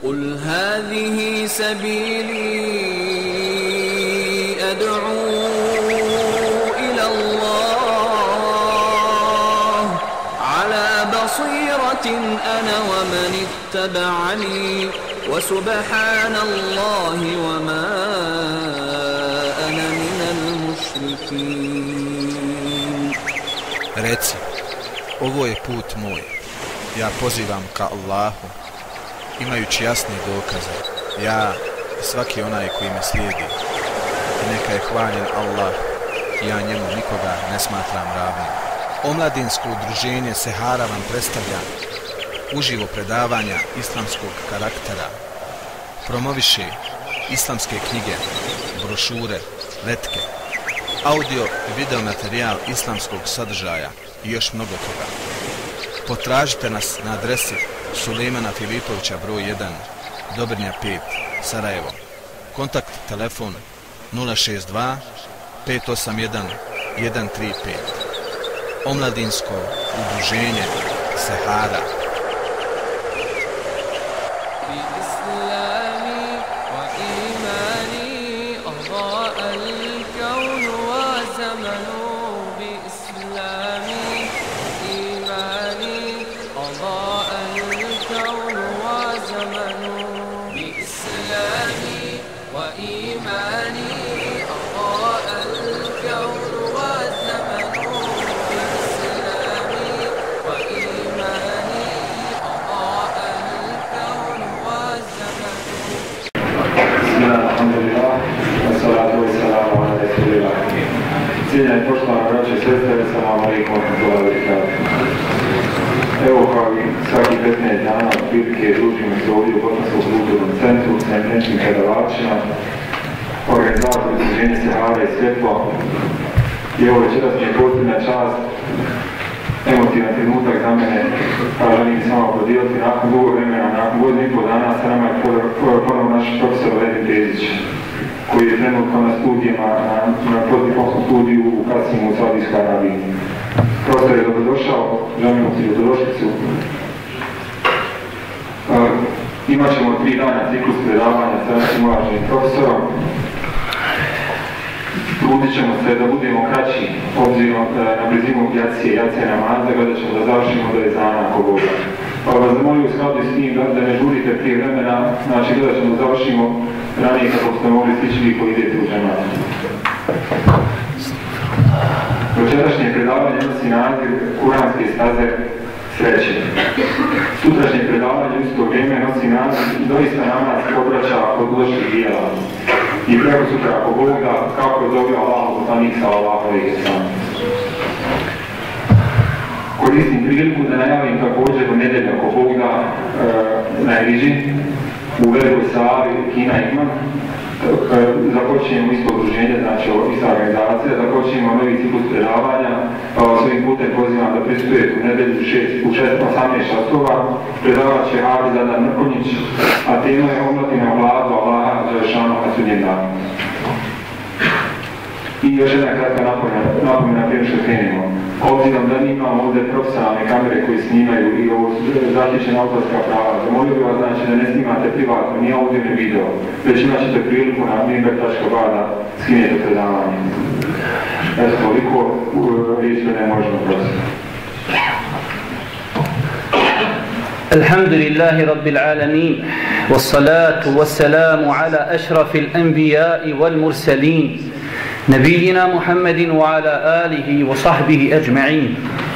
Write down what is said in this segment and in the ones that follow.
قل هذه سبيلي أدعو إلى الله على بصيرة أنا ومن اتبعني وسبحان الله وما أنا من المشركين. Reci, ovo je put moj, ja pozivam ka Allahu, imajući jasne dokaze, ja i svaki onaj koji me slijedi. I neka je hvaljen Allah, ja njemu nikoga ne smatram ravnim. Omladinsko udruženje Sehara vam predstavlja uživo predavanja islamskog karaktera, promoviše islamske knjige, brošure, letke, audio i video materijal islamskog sadržaja i još mnogo toga. Potražite nas na adresi Sulejmana Filipovića broj 1, Dobrnja 5, Sarajevo. Kontakt telefon 062 581 135. Omladinsko udruženje Sehara. Cijenjeni poštovani braće i sestre, assalamu alejkum wa rahmatullahi wa barakatuh. Evo kao i svaki 15 dana otprilike družimo se ovdje u Bosanskom kulturnom centru sa eminentnim predavačima, organizatori udruženja Sehara i Svjetlo. I evo večeras mi je posebna čast, emotivan trenutak za mene, pa želim s vama podijeliti nakon dugo vremena, nakon godinu i pol dana sa nama je ponovno naš profesor Edin Tezić, koji je trenutno na studijama, na postdiplomskom studiju u Kasimu u Saudijskoj Arabiji. Profesor je dobrodošao, želimo ti dobrodošlicu. Imat ćemo 3 dana ciklus predavanja sa našim uvaženim profesorom. Trudit ćemo se da budemo kraći, obzirom na blizinu jacije namaza, gledat ćemo da završimo do ezana ako Boga. Pa vas zamolio u skladu s njim da ne žurite prije vremena, znači gledat ćemo da završimo ranije kako ste mogli stići vi koji idete u džemat. Večerašnje predavanje nosi naziv Kuranske staze sreće. Sutrašnje predavanje u isto vrijeme nosi naziv Doista namaz odvraća od loših dijela. I preko sutra ako Boga kako je dobio Allah poslanik sallallahu alejhi ve sellem. Koristim priliku da najavim također u nedjelju ako Boga na Eriži u Velikoj Savi, Kina Iman. Započinjemo isto udruženje, znači ista organizacija, započinjemo novi ciklus predavanja, pa vas ovim putem pozivam da pristupujete u nedjelju u 18 časova. Predavat će Hafiz Adam Mrkonjić, a tema je omladina vladu Allaha Đelešanu na sudnjem danu. I još jedna kratka napomena prije što krenemo. Obzirom da mi imamo ovdje profesionalne kamere koje snimaju i ovo zaštićena autorska prava, zamolio bih vas znači da ne snimate privatno, ni audio ni video, već imat ćete priliku na minber.ba da skinete predavanje. Eto toliko, riječ ne možemo prositi. Alhamdulillahi Rabbil Alamin, wassalatu wassalamu ala ašrafil anbiya'i wal mursalin, نبينا محمد وعلى آله وصحبه أجمعين.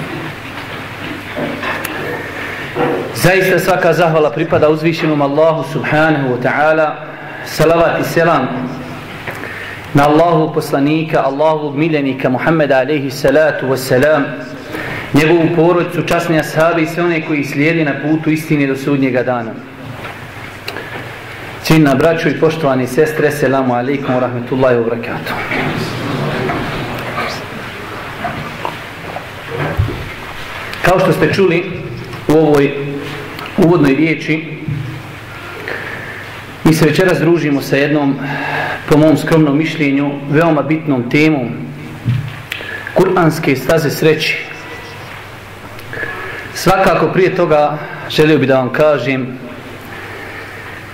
Zaista svaka zahvala pripada uzvišenom Allahu subhanahu wa ta'ala. Salavat i selam na Allahu poslanika, Allahu miljenika Muhammeda alaihi salatu wa salam, njegovu porodicu, časne ashabe i sve one koji slijedi na putu istine do sudnjega dana. Cijenjena braćo i poštovani sestre, selamu alaikum wa rahmetullahi wa barakatuh. Kao što ste čuli u ovoj uvodnoj riječi, mi se večeras družimo sa jednom, po mom skromnom mišljenju, veoma bitnom temom Kur'anske staze sreći. Svakako prije toga želio bih da vam kažem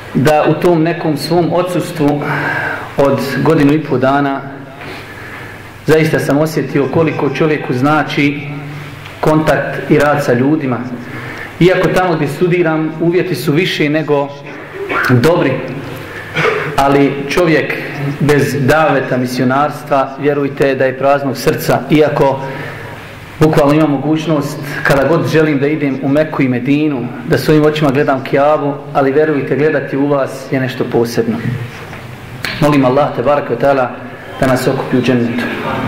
da u tom nekom svom odsustvu od 1,5 dana zaista sam osjetio koliko čovjeku znači kontakt i rad sa ljudima. Iako tamo gdje studiram uvjeti su više nego dobri, ali čovjek bez daveta misionarstva, vjerujte da je praznog srca. Iako bukvalno imam mogućnost kada god želim da idem u Meku i Medinu, da svojim očima gledam Kjabu, ali vjerujte, gledati u vas je nešto posebno. Molim Allah te bareke ve taala da nas okupi u džennetu.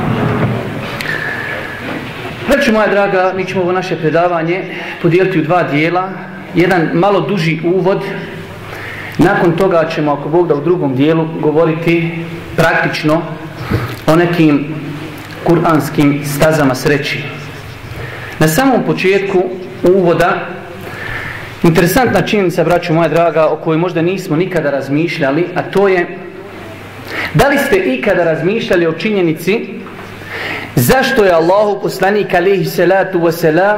Braćo moja draga, mi ćemo ovo naše predavanje podijeliti u 2 dijela. Jedan malo duži uvod. Nakon toga ćemo, ako Bog da, u drugom dijelu govoriti praktično o nekim kuranskim stazama sreći. Na samom početku uvoda, interesantna činjenica, braćo moja draga, o kojoj možda nismo nikada razmišljali, a to je: da li ste ikada razmišljali o činjenici zašto je Allahu poslanik alejhi salatu vesselam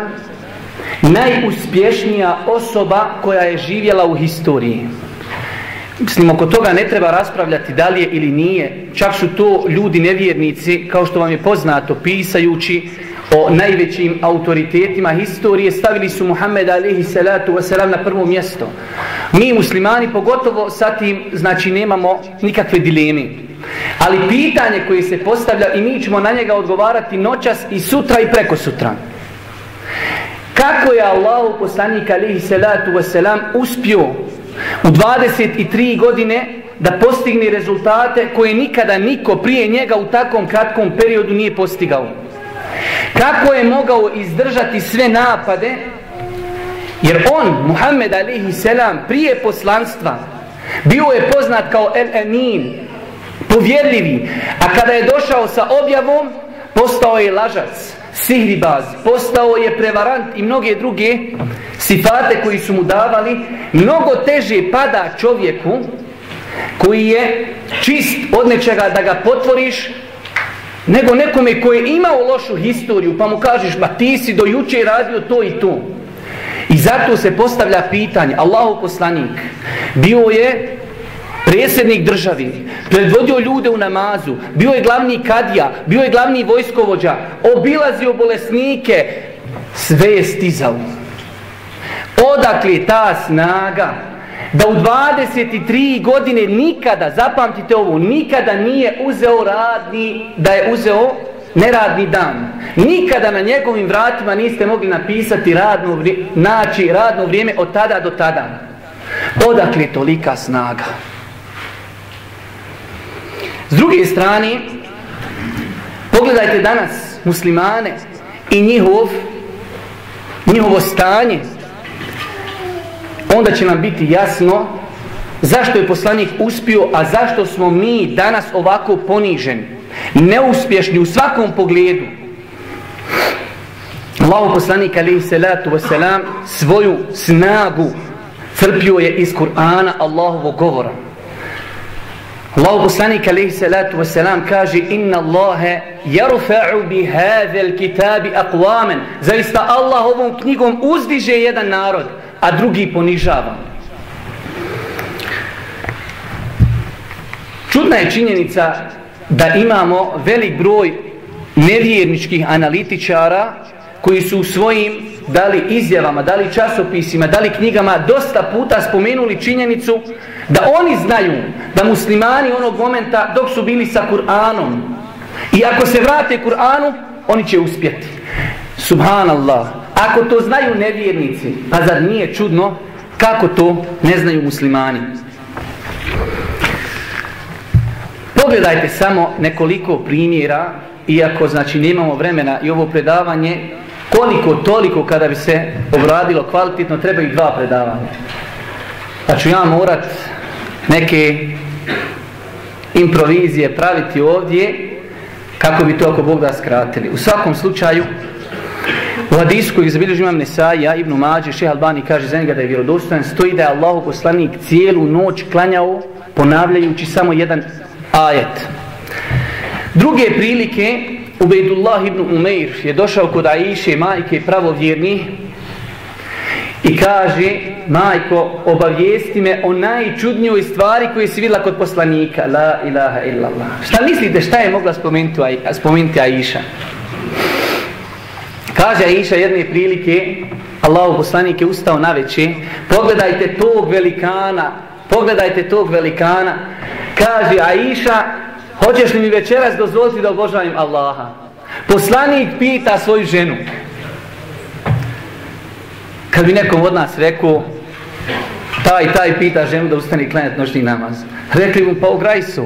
najuspješnija osoba koja je živjela u historiji? Mislim, oko toga ne treba raspravljati da li je ili nije. Čak su to ljudi nevjernici, kao što vam je poznato, pisajući o najvećim autoritetima historije, stavili su Muhammeda alejhi salatu vesselam na prvo mjesto. Mi muslimani pogotovo sa tim, znači, nemamo nikakve dileme. Ali pitanje koje se postavlja, i mi ćemo na njega odgovarati noćas i sutra i preko sutra: kako je Allahu poslanik alejhi salatu vesselam uspio u 23 godine da postigne rezultate koje nikada niko prije njega u takvom kratkom periodu nije postigao? Kako je mogao izdržati sve napade? Jer on, Muhammed alejhi selam, prije poslanstva bio je poznat kao El-Amin, povjerljivi, a kada je došao sa objavom postao je lažac, sihribaz, postao je prevarant i mnoge druge sifate koji su mu davali. Mnogo teže pada čovjeku koji je čist od nečega da ga potvoriš, nego nekome koji je imao lošu historiju pa mu kažeš: ma ti si do jučer radio to i to. I zato se postavlja pitanje: Allahu poslanik bio je predsjednik državi, predvodio ljude u namazu, bio je glavni kadija, bio je glavni vojskovođa, obilazio bolesnike, sve je stizao. Odakle ta snaga da u 23 godine nikada, zapamtite ovo, nikada nije uzeo da je uzeo neradni dan. Nikada na njegovim vratima niste mogli napisati radno vrijeme od tada do tada. Odakle tolika snaga? S druge strane, pogledajte danas muslimane i njihovo stanje. Onda će nam biti jasno zašto je poslanik uspio, a zašto smo mi danas ovako poniženi, neuspješni u svakom pogledu. Allahu poslanik alejhi salatu vesselam svoju snagu crpio je iz Kur'ana, Allahovog govora. Allahu poslanik alejhi salatu vesselam kaže: inna Allahe yarfa'u bi hadhal kitabi aqwaman. Zaista Allah ovom knjigom uzdiže jedan narod, a drugi ponižava. Čudna je činjenica da imamo velik broj nevjerničkih analitičara koji su u svojim da li izjavama, da li časopisima, da li knjigama dosta puta spomenuli činjenicu da oni znaju da muslimani onog momenta dok su bili sa Kur'anom, i ako se vrate Kur'anu, oni će uspjeti. Subhanallah, ako to znaju nevjernici, pa zar nije čudno kako to ne znaju muslimani? Pogledajte samo nekoliko primjera, iako znači nemamo vremena i ovo predavanje koliko toliko kada bi se obradilo kvalitetno treba i 2 predavanja. Pa ću ja morat neke improvizije praviti ovdje kako bi to ako Bog da skratili. U svakom slučaju, u hadisu koji zabilježi imam Nesaija, Ibn Mađe, Šejh Albani kaže za njega da je vjerodostojan, stoji da je Allahu poslanik cijelu noć klanjao ponavljajući samo jedan ajet. Druge prilike, Ubejdullah ibn Umeir je došao kod Aiše, majke pravovjernih, i kaže: majko, obavijesti me o najčudnijoj stvari koju si vidjela kod poslanika. La ilaha illallah. Šta mislite, šta je mogla spomenuti Aisha? Kaže Aisha jedne prilike, Allahov poslanik je ustao navečer, pogledajte tog velikana, kaže Aisha, hoćeš li mi večeras dozvoliti da obožavam Allaha? Poslanik pita svoju ženu. Kad bi nekom od nas rekao, taj pita ženu da ustane i klanjati noćni namaz. Rekli mu, pa ograj su.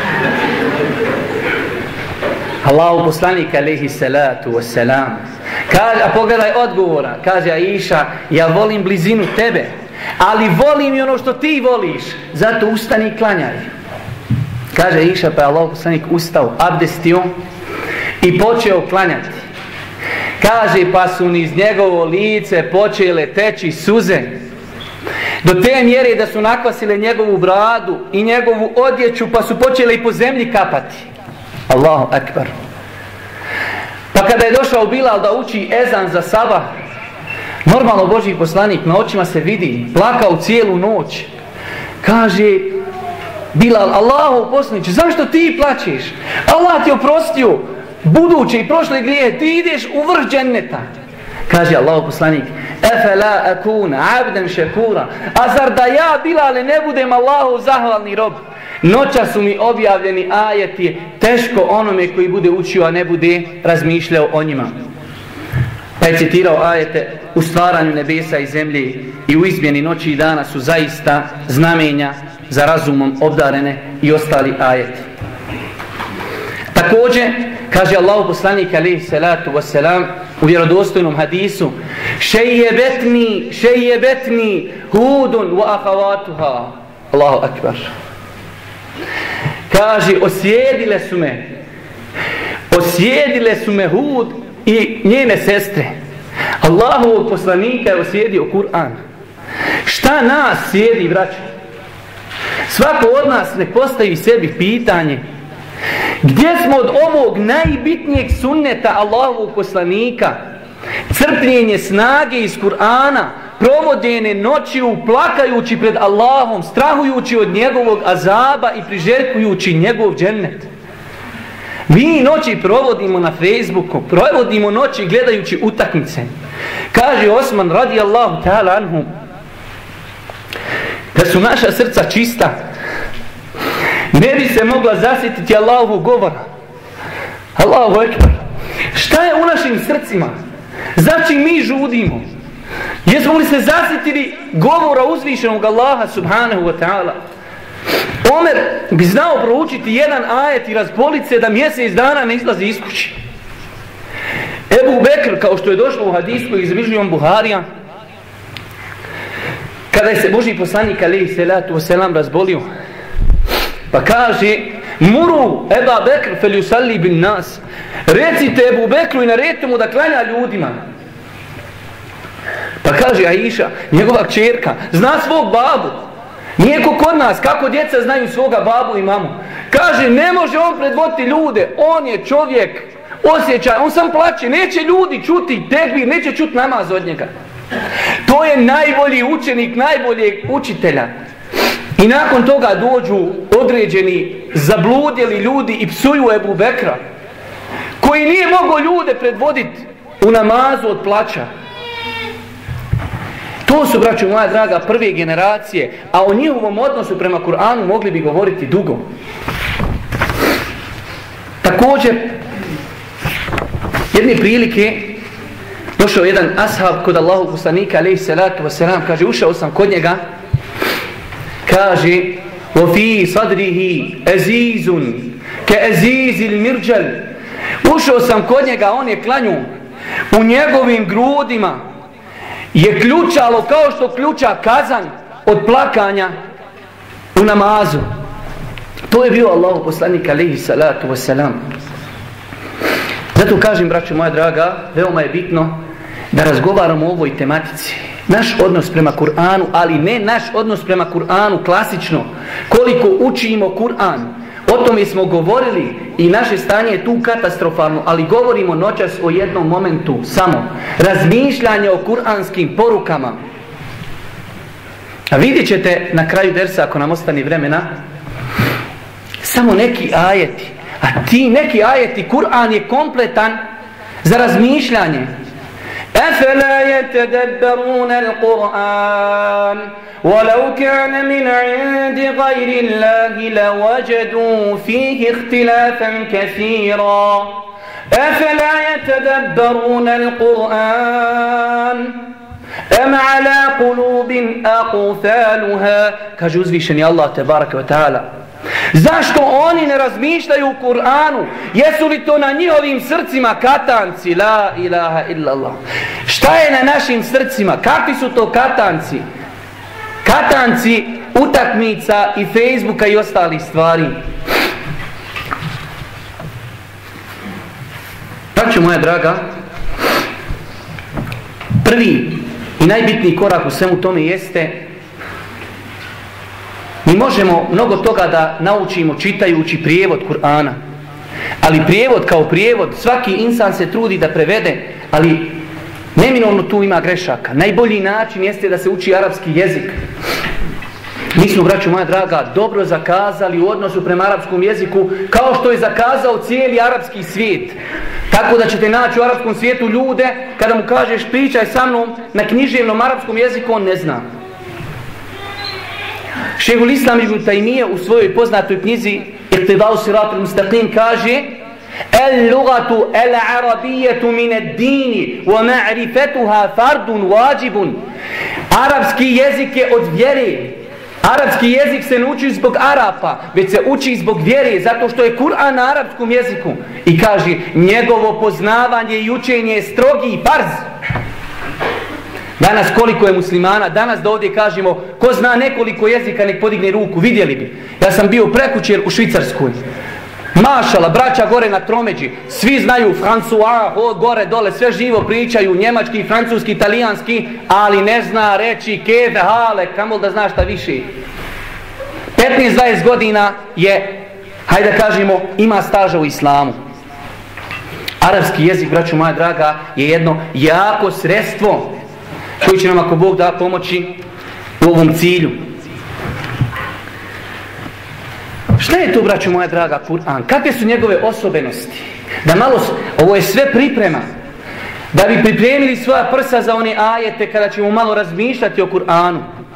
Allahu poslanik alejhi salatu wassalam. Kaže, a pogledaj odgovora. Kaže Aisha, ja volim blizinu tebe, ali volim i ono što ti voliš. Zato ustani i klanjaj. Kaže Aisha, pa je Allahu poslanik ustao, abdestio i počeo klanjati. Kaže, pa su niz njegovo lice počele teći suze. Do te mjere da su nakvasile njegovu bradu i njegovu odjeću, pa su počele i po zemlji kapati. Allahu akbar. Pa kada je došao Bilal da uči ezan za sabah, normalno Božji poslanik na očima se vidi, plakao cijelu noć. Kaže Bilal, Allahu poslaniče, zašto ti plačeš? Allah ti oprostio buduće i prošle grijehe, ti ideš u vrh dženneta. Kaže Allahu poslanik, efela akuna abdan šekura, a zar da ja Bilale ne budem Allahu zahvalni rob? Noća su mi objavljeni ajeti, teško onome koji bude učio, a ne bude razmišljao o njima. Pa je citirao ajete, u stvaranju nebesa i zemlje i u izmjeni noći i dana su zaista znamenja za razumom obdarene i ostali ajeti. Također, kaže Allahu poslanik alejhi salatu vesselam u vjerodostojnom hadisu, šejebetni hudun wa akhawatuha. Allahu akbar. Kaže, osjedile su me Hud i njene sestre. Allahovog poslanika je osjedio Kur'an. Šta nas sjedi, braćo? Svako od nas ne postavi sebi pitanje, gdje smo od ovog najbitnijeg sunneta Allahovog poslanika, crpljenje snage iz Kur'ana, provodene noću plakajući pred Allahom, strahujući od njegovog azaba i priželjkujući njegov džennet. Mi noći provodimo na Facebooku, provodimo noći gledajući utakmice. Kaže Osman radijallahu ta'ala anhu, da su naša srca čista, ne bi se mogla zasjetiti Allahovog govora. Allahu ekber. Šta je u našim srcima? Znači mi žudimo. Jesmo li se zasjetili govora uzvišenog Allaha subhanahu wa ta'ala? Omer bi znao proučiti jedan ajet i razbolit se da mjesec dana ne izlazi iz kući. Ebu Bekr, kao što je došlo u hadisu koji izbližio Imam Buharija, kada je se Božji poslanik alejhi salatu vesselam razbolio, pa kaže, muru Eba Bekr fel yusalli bin nas, recite Ebu Bekru i naredite mu da klanja ljudima. Pa kaže Aisha, njegova kćerka, zna svog babu. Nije ko kod nas, kako djeca znaju svoga babu i mamu. Kaže, ne može on predvoditi ljude, on je čovjek, osjećaj, on sam plaće, neće ljudi čuti tekbir, neće čuti namaz od njega. To je najbolji učenik, najboljeg učitelja. I nakon toga dođu određeni zabludjeli ljudi i psuju Ebu Bekra, koji nije mogao ljude predvoditi u namazu od plaća. To su, braćo moja draga, prve generacije, a o njihovom odnosu prema Kur'anu mogli bi govoriti dugo. Također, jedne prilike došao jedan ashab kod Allahog poslanika alejhi salatu vesselam, kaže, ušao sam kod njega, kaže, wa fi sadrihi azizun ka azizil mirjal. Ušao sam kod njega, on je klanju, u njegovim grudima je ključalo kao što ključa kazan od plakanja u namazu. To je bio Allahov poslanik alejhi salatu vesselam. Zato kažem, braćo moja draga, veoma je bitno da razgovaramo o ovoj tematici. Naš odnos prema Kur'anu, ali ne naš odnos prema Kur'anu klasično. Koliko učimo Kur'an, o tome smo govorili i naše stanje je tu katastrofalno, ali govorimo noćas o jednom momentu samo. Razmišljanje o kur'anskim porukama. A vidjet ćete na kraju dersa, ako nam ostane vremena, samo neki ajeti. A ti neki ajeti, Kur'an je kompletan za razmišljanje. أَفَلَا يَتَدَبَّرُونَ الْقُرْآنَ وَلَوْ كَانَ مِنْ عِنْدِ غَيْرِ اللَّهِ لَوَجَدُوا فِيهِ اخْتِلَافًا كَثِيرًا أَفَلَا يَتَدَبَّرُونَ الْقُرْآنَ أَمْ عَلَى قُلُوبٍ أَقْفَالُهَا. Kaže uzvišeni Allah tebaraka wa ta'ala, zašto oni ne razmišljaju u Kur'anu? Jesu li to na njihovim srcima katanci? La ilaha illallah. Šta je na našim srcima? Kakvi su to katanci? Katanci utakmica i Facebooka i ostalih stvari. Braćo moja draga, prvi i najbitniji korak u svemu tome jeste, mi možemo mnogo toga da naučimo čitajući prijevod Kur'ana. Ali prijevod kao prijevod, svaki insan se trudi da prevede, ali neminovno tu ima grešaka. Najbolji način jeste da se uči arapski jezik. Mi smo, braćo moja draga, dobro zakazali u odnosu prema arapskom jeziku, kao što je zakazao cijeli arapski svijet. Tako da ćete naći u arapskom svijetu ljude, kada mu kažeš pričaj sa mnom na književnom arapskom jeziku, on ne zna. Šejhul Islam ibn Taymije u svojoj poznatoj knjizi Iqtidau Siratul Mustaqim kaže: "El-lugatu el-arabiyyatu min ad-din wa ma'rifatuha fardun wajibun." Arapski jezik je od vjere. Arapski jezik se ne uči zbog Arapa, već se uči zbog vjere, zato što je Kur'an na arapskom jeziku. I kaže, njegovo poznavanje i učenje je strogi farz. Danas koliko je muslimana, danas da ovdje kažemo, ko zna nekoliko jezika nek podigne ruku, vidjeli bi. Ja sam bio prekućer u Švicarskoj. Mašala, braća gore na tromeđi, svi znaju François, gore dole, sve živo pričaju, njemački, francuski, italijanski, ali ne zna reći keve, hale, kamol da zna šta više. 15-20 godina je, hajde da kažemo, ima staža u islamu. Arapski jezik, braćo moja draga, je jedno jako sredstvo koji će nam, ako Bog da, pomoći u ovom cilju. Šta je to, braćo moja draga, Kur'an? Kakve su njegove osobenosti? Da malo, ovo je sve priprema. Da bi pripremili svoja prsa za one ajete kada ćemo malo razmišljati o Kur'anu.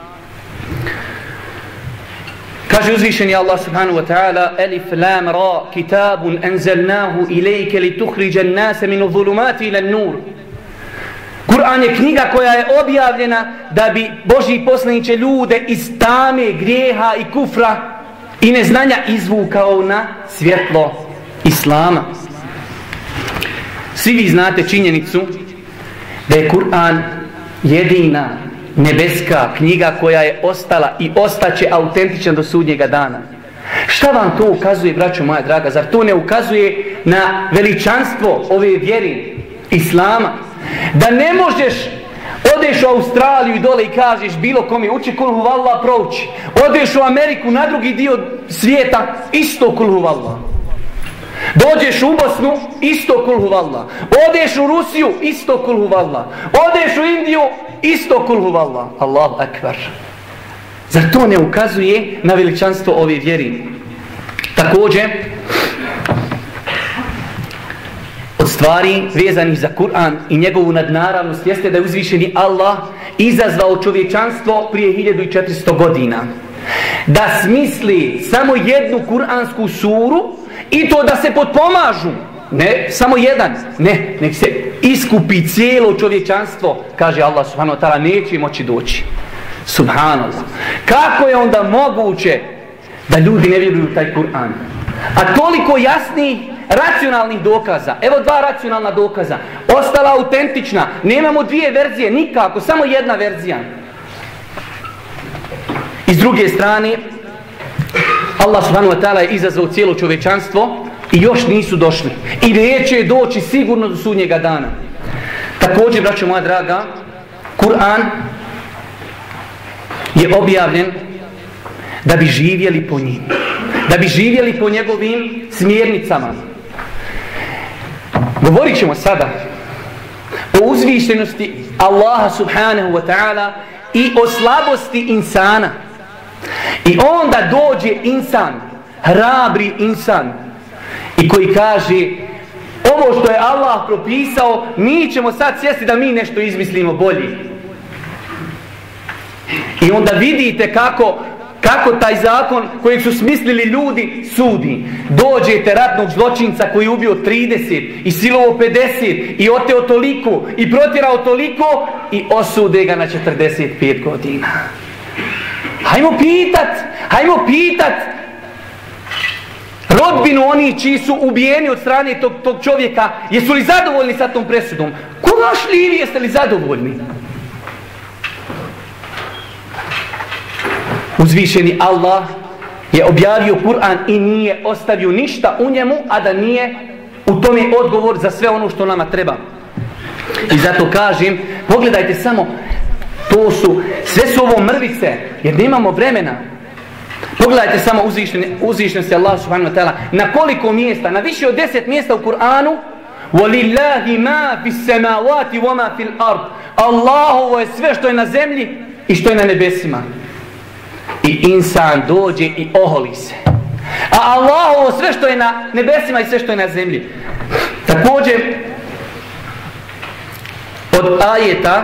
Kaže uzvišeni Allah subhanahu wa ta'ala: Alif lam ra kitabun anzalnahu ilayka litukhrijan an-nasa min adh-dhulumati ila an-nur. Kur'an je knjiga koja je objavljena da bi Božji poslaniče ljude iz tame, grijeha i kufra i neznanja izvukao na svjetlo Islama. Svi vi znate činjenicu da je Kur'an jedina nebeska knjiga koja je ostala i ostaće autentična do sudnjega dana. Šta vam to ukazuje, braćo moja draga? Zar to ne ukazuje na veličanstvo ove vjere Islama? Da ne možeš, odeš u Australiju i dole i kažeš bilo kome uči kul huvallah, prouči. Odeš u Ameriku na drugi dio svijeta, isto kul huvallah. Dođeš u Bosnu, isto kul huvallah. Odeš u Rusiju, isto kul huvallah. Odeš u Indiju, isto kul huvallah. Allahu akbar. Zar to ne ukazuje na veličanstvo ove vjere? Također, od stvari vezanih za Kur'an i njegovu nadnaravnost jeste da je uzvišeni Allah izazvao čovječanstvo prije 1400 godina da smisli samo jednu kuransku suru i to da se potpomažu. Ne samo jedan, ne, nek se iskupi cijelo čovječanstvo, kaže Allah subhanahu wa ta'ala, neće moći doći. Subhanallah. Kako je onda moguće da ljudi ne vjeruju u taj Kur'an? A toliko jasnih racionalnih dokaza. Evo dva racionalna dokaza. Ostala autentična. Nemamo dvije verzije, nikako, samo jedna verzija. I s druge strane, Allah subhanahu wa ta'ala je izazvao cijelo čovječanstvo i još nisu došli. I neće doći sigurno do sudnjega dana. Također, braćo moja draga, Kur'an je objavljen da bi živjeli po njim. Da bi živjeli po njegovim smjernicama. Govorit ćemo sada o uzvišenosti Allaha subhanahu wa ta'ala i o slabosti insana. I onda dođe insan, hrabri insan, i koji kaže, ovo što je Allah propisao, mi ćemo sad sjesti da mi nešto izmislimo bolje. I onda vidite kako taj zakon kojeg su smislili ljudi sudi. Dođete ratnog zločinca koji je ubio 30 i silovo 50 i oteo toliko i protjerao toliko i osude ga na 45 godina. Hajmo pitat rodbinu oni čiji su ubijeni od strane tog čovjeka, jesu li zadovoljni sa tom presudom? Ko vaš livi, jeste li zadovoljni? Uzvišeni Allah je objavio Kur'an i nije ostavio ništa u njemu, a da nije u tome odgovor za sve ono što nama treba. I zato kažem, pogledajte samo, sve su ovo mrvice, jer nemamo vremena. Pogledajte samo uzvišenosti Allah subhanahu wa ta'ala. Na koliko mjesta? Na više od 10 mjesta u Kur'anu. وَلِلَّهِ مَا فِي السَّمَاوَاتِ وَمَا فِي الْأَرْضِ. Allahovo je sve što je na zemlji i što je na nebesima. I insan dođe i oholi se. A Allahovo sve što je na nebesima i sve što je na zemlji. Također, od ajeta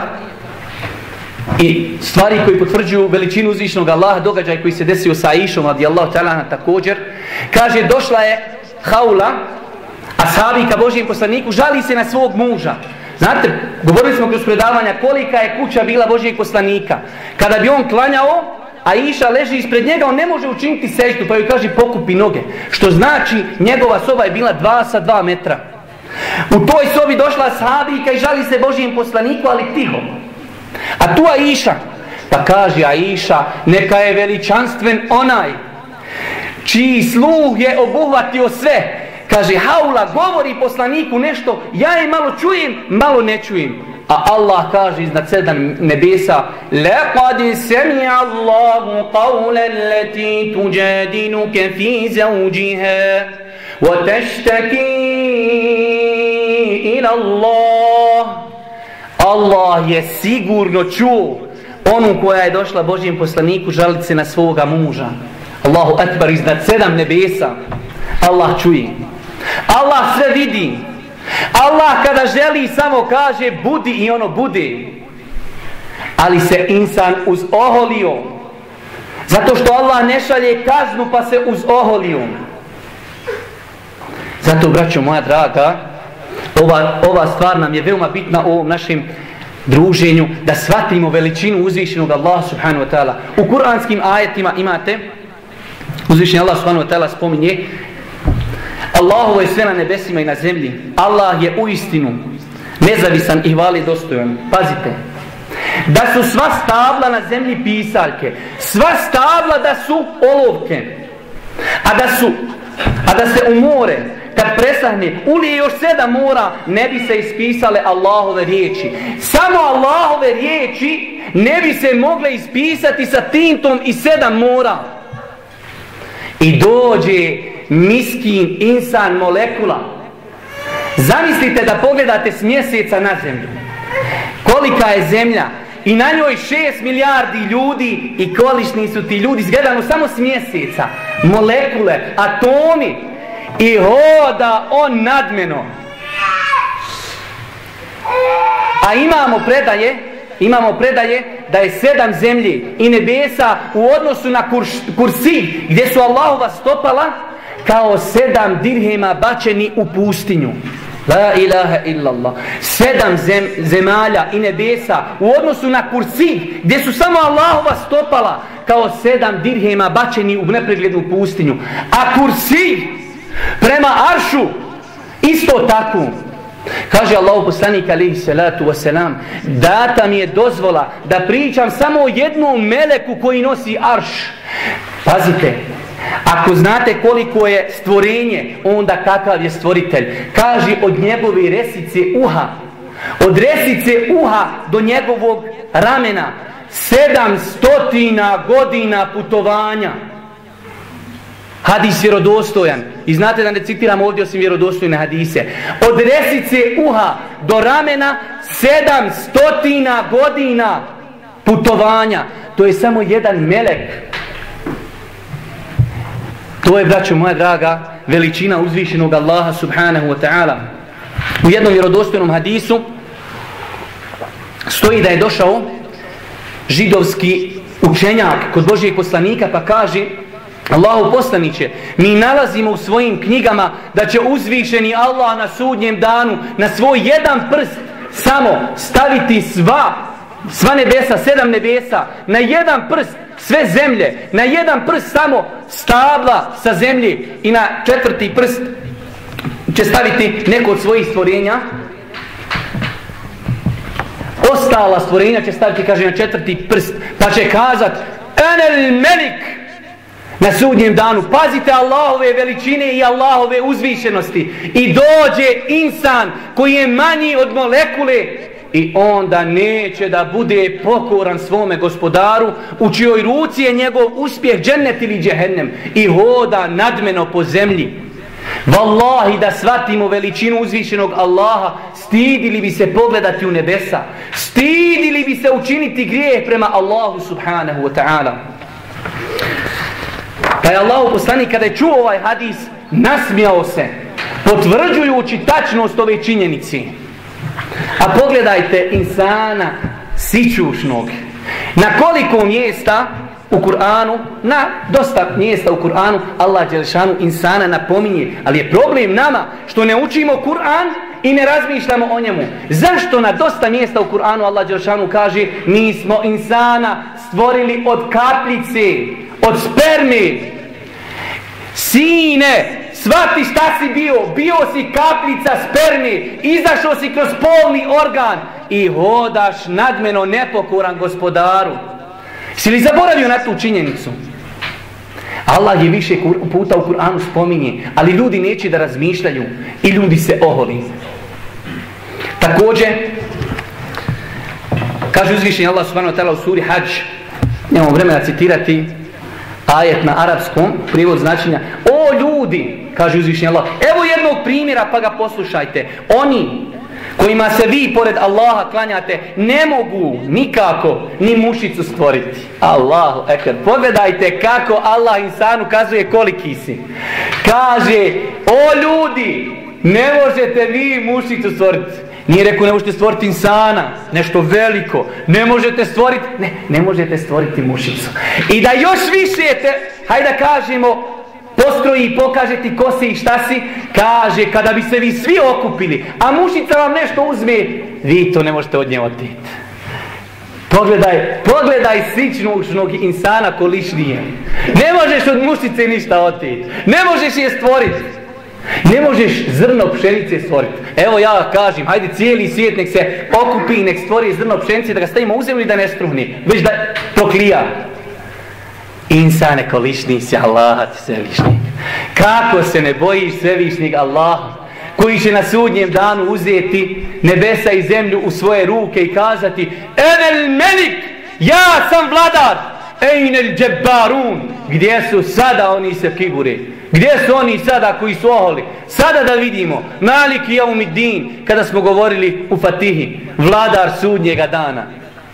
i stvari koji potvrđuju veličinu uzvišenog Allaha, događaj koji se desio sa Aishom radijallahu ta'ala također, kaže, došla je Haula, ashabika Božijem poslaniku, žali se na svog muža. Znate, govorili smo kroz predavanja kolika je kuća bila Božijeg poslanika. Kada bi on klanjao, Aisha leži ispred njega, on ne može učiniti seždu, pa joj kaže pokupi noge. Što znači, njegova soba je bila 2 sa 2 metra. U toj sobi došla ashabika i žali se Božijem poslaniku, ali tiho. A tu Aisha, pa kaže Aisha, neka je veličanstven onaj čiji sluh je obuhvatio sve. Kaže, Haula govori poslaniku nešto, ja je malo čujem, malo ne čujem. A Allah kaže iznad 7 nebesa, لَقَدْ سَمِعَ اللَّهُ قَوْلَ الَّتِي تُجَادِلُكَ فِي زَوْجِهَا وَتَشْتَكِي إِلَى اللَّهِ. Allah je sigurno čuo onu koja je došla Božijem poslaniku žaliti se na svoga muža. Allahu akbar, iznad 7 nebesa Allah čuje. Allah sve vidi. Allah kada želi samo kaže budi i ono bude. Ali se insan uzoholio. Zato što Allah ne šalje kaznu pa se uzoholio. Zato, braćo moja draga, ova stvar nam je veoma bitna u ovom našem druženju, da shvatimo veličinu uzvišenog Allaha subhanahu wa ta'ala. U kuranskim ajetima imate, uzvišeni Allah subhanahu wa ta'ala spominje, Allahovo je sve na nebesima i na zemlji. Allah je uistinu nezavisan i hvali dostojan. Pazite, da su sva stabla na zemlji pisaljke, sva stabla da su olovke, a da se u more kad presahne ulije još 7 mora, ne bi se ispisale Allahove riječi. Samo Allahove riječi ne bi se mogle ispisati sa tintom i 7 mora. I dođe miskin insan molekula. Zamislite da pogledate s mjeseca na zemlju. Kolika je zemlja i na njoj 6 milijardi ljudi i koliko su ti ljudi izgledano samo s mjeseca. Molekule, atomi i hoda on nadmeno. A imamo predaje da je 7 zemlji i nebesa u odnosu na kursi gdje su Allahova stopala kao 7 dirhema bačeni u pustinju. La ilaha illallah. 7 zemalja i nebesa u odnosu na kursi gdje su samo Allahova stopala kao 7 dirhema bačeni u nepreglednu pustinju. A kursi prema aršu isto tako. Kaže Allahu poslanik alejhi salatu vesselam, data mi je dozvola da pričam samo o jednom meleku koji nosi arš. Pazite, ako znate koliko je stvorenje, onda kakav je stvoritelj. Kaže od njegove resice uha, od resice uha do njegovog ramena 700 godina putovanja. Hadis vjerodostojan. I znate da ne citiram ovdje osim vjerodostojne hadise. Od resice uha do ramena 700 godina putovanja, to je samo jedan melek. To je, braćo moja draga, veličina uzvišenog Allaha subhanahu wa ta'ala. U jednom vjerodostojnom hadisu stoji da je došao židovski učenjak kod Božijeg poslanika pa kaže: Allahu poslaniće, mi nalazimo u svojim knjigama da će uzvišeni Allah na sudnjem danu na svoj jedan prst samo staviti sva nebesa, 7 nebesa, na jedan prst sve zemlje, na jedan prst samo stabla sa zemlje i na 4. prst će staviti neko od svojih stvorenja. Ostala stvorenja će staviti, kaže, na 4. prst, pa će kazat: Enel melik, na sudnjem danu. Pazite Allahove veličine i Allahove uzvišenosti. I dođe insan koji je manji od molekule i onda neće da bude pokoran svome gospodaru, u čijoj ruci je njegov uspjeh, džennet ili džehennem, i hoda nadmeno po zemlji. Wallahi, da shvatimo veličinu uzvišenog Allaha, stidili bi se pogledati u nebesa, stidili bi se učiniti grijeh prema Allahu subhanahu wa ta'ala. Pa je Allahu poslanik kada je čuo ovaj hadis nasmijao se, potvrđujući tačnost ove činjenici. A pogledajte insana sićušnog. Na koliko mjesta u Kur'anu, na dosta mjesta u Kur'anu Allah dželešanu insana napominje, ali je problem nama što ne učimo Kur'an i ne razmišljamo o njemu. Zašto na dosta mjesta u Kur'anu Allah dželešanu kaže: mi smo insana stvorili od kapljice, od sperme. Sine, shvati šta si bio si kapljica sperme, izašao si kroz polni organ i hodaš nadmeno nepokoran gospodaru. Si li zaboravio na tu činjenicu? Allah je više puta u Kur'anu spominje, ali ljudi neće da razmišljaju i ljudi se oholi. Također, kaže uzvišeni Allah subhanahu wa ta'ala u suri Hadž, nemamo vremena citirati ajet na arapskom, prijevod značenja: o ljudi, kaže uzvišeni Allah, evo jednog primjera pa ga poslušajte. Oni kojima se vi pored Allaha klanjate ne mogu nikako ni mušicu stvoriti. Allahu ekber. Pogledajte kako Allah insanu kazuje koliki si. Kaže: o ljudi, ne možete vi mušicu stvoriti. Nije rekao ne možete stvoriti insana, nešto veliko. Ne možete stvoriti, ne možete stvoriti mušicu. I da još više hajde da kažemo, postroji i pokaže ti ko si i šta si, kaže: kada bi se vi svi okupili, a mušica vam nešto uzme, vi to ne možete od nje oteti. Pogledaj sićnušnog insana ko lišnije. Ne možeš od mušice ništa oteti. Ne možeš je stvoriti. Ne možeš zrno pšenice stvoriti. Evo ja kažem, hajde cijeli svijet nek se okupi i nek stvori zrno pšenice, da ga stavimo u zemlju i da ne struhni, već da proklija. Insane ko lišni si Allaha ti svevišnjeg. Kako se ne bojiš svevišnjeg Allaha, koji će na sudnjem danu uzeti nebesa i zemlju u svoje ruke i kazati: Enel melik, ja sam vladar. Ejnel džebbarun, gdje su sada oni se kibure? Gdje su oni sada koji su oholi? Sada da vidimo Maliki jaumiddin, kada smo govorili u Fatihi, vladar sudnjega dana.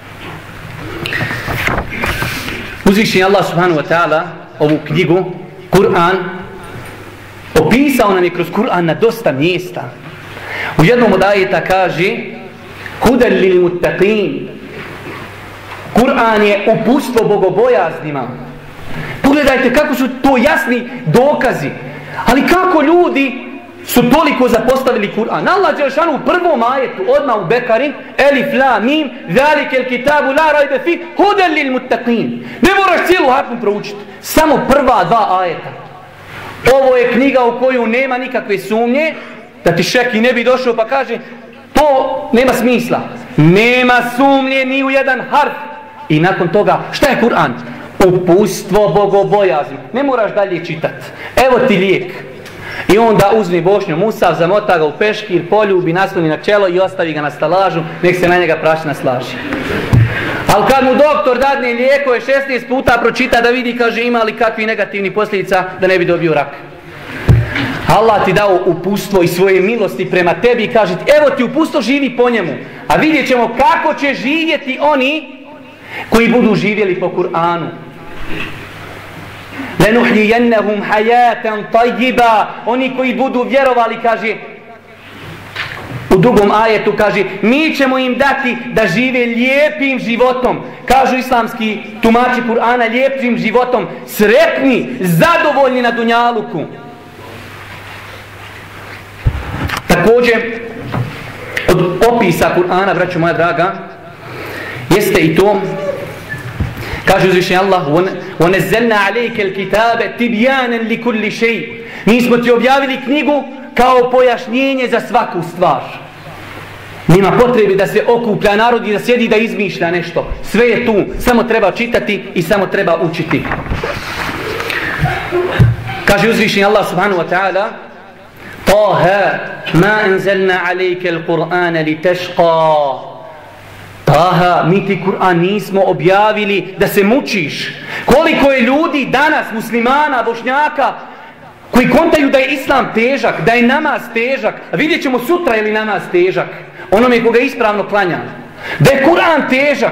Uzvišeni Allah subhanahu wa ta'ala ovu knjigu, Kur'an, opisao nam je kroz Kur'an na dosta mjesta. U jednom od ajeta kaže: Hudan lil muttaqin. Kur'an je uputstvo bogobojaznima. Pogledajte kako su to jasni dokazi. Ali kako ljudi su toliko zapostavili Kur'an. Allah dželešanu u prvom ajetu, odmah u Bekari, Elif la mim, zalikel kitabu la rajbe fi, hudan lil muttaqin. Ne moraš cijelu hatmu proučiti, samo prva 2 ajeta. Ovo je knjiga u koju nema nikakve sumnje, da ti šeki ne bi došao pa kaže: to nema smisla. Nema sumnje ni u jedan harf. I nakon toga, šta je Kur'an? Uputstvo bogobojazni. Ne moraš dalje čitati. Evo ti lijek. I onda uzmi Bošnju Musav, zamota ga u peškir, poljubi, nasloni na čelo i ostavi ga na stalažu, nek se na njega prašina slaži. Ali kad mu doktor dadne lijekove 16 puta pročita da vidi, kaže, ima li kakvi negativni posljedica da ne bi dobio rak. Allah ti dao uputstvo i svoje milosti prema tebi i kaže: evo ti uputstvo, živi po njemu. A vidjet ćemo kako će živjeti oni koji budu živjeli po Kur'anu. Lenuhlijennahum hayatan tayyiba, oni koji budu vjerovali, kaže, u drugom ajetu kaže, mi ćemo im dati da žive lijepim životom. Kažu islamski tumači Kur'ana, lijepim životom, sretni, zadovoljni na dunjaluku. Također, od opisa Kur'ana, braćo moja draga, jeste i to, kaže uzvišenje Allah, وَنَزَّلْنَا عَلَيْكَ الْكِتَابَ تِبْيَانًا لِكُلِّ شَيْءٍ, mi smo ti objavili knjigu kao pojašnjenje za svaku stvar. Nema potrebe da se okuplja narod i da sjedi da izmišlja nešto. Sve je tu, samo treba čitati i samo treba učiti. Kaže uzvišenje Allah subhanahu wa ta'ala, Taha, ma anzalna alejke al-Qur'ana li tešqa. Taha, mi ti Kur'an nismo objavili da se mučiš. Koliko je ljudi danas, muslimana, bošnjaka, koji kontaju da je islam težak, da je namaz težak, a vidjet ćemo sutra je li namaz težak, onome koga ispravno klanja, da je Kur'an težak.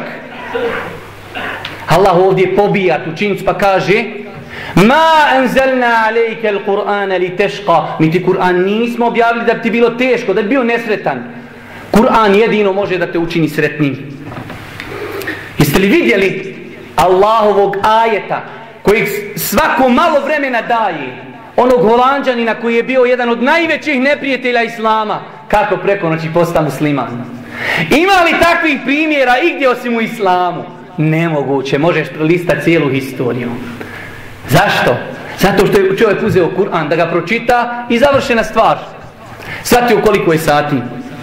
Allah ovdje pobija tu činjenicu pa kaže, ma anzalna alejke al-Qur'ana li tešqa, mi ti Kur'an nismo objavili da bi ti bilo teško, da bi bio nesretan. Kur'an jedino može da te učini sretnim. Jeste li vidjeli Allahovog ajeta kojeg svako malo vremena daje, onog Holanđanina koji je bio jedan od najvećih neprijatelja Islama, kako preko noći postao musliman? Ima li takvih primjera igdje osim u Islamu? Nemoguće, možeš prelistati cijelu historiju. Zašto? Zato što je čovjek uzeo Kur'an da ga pročita i završena stvar. Shvatio koliko je sati.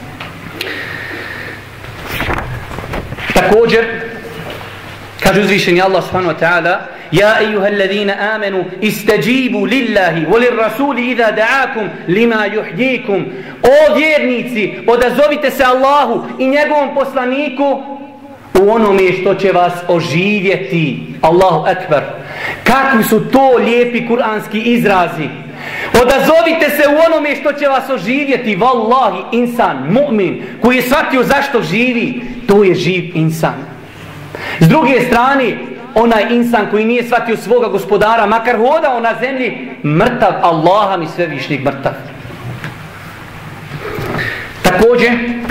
Također, kaže uzvišeni Allah subhanahu wa ta'ala, Ja ejuhallazina amenu istajibu lillahi volir rasuli idha da'akum lima yuhyikum. O vjernici, odazovite se Allahu i njegovom poslaniku u onome što će vas oživjeti. Allahu akbar. Kakvi su to lijepi kuranski izrazi. Odazovite se u onome što će vas oživjeti. Wallahi, insan, mu'min, koji je shvatio zašto živi, to je živ insan. S druge strane, onaj insan koji nije shvatio svoga gospodara, makar hodao na zemlji, mrtav, Allaha mi svevišnjeg mrtav. Također,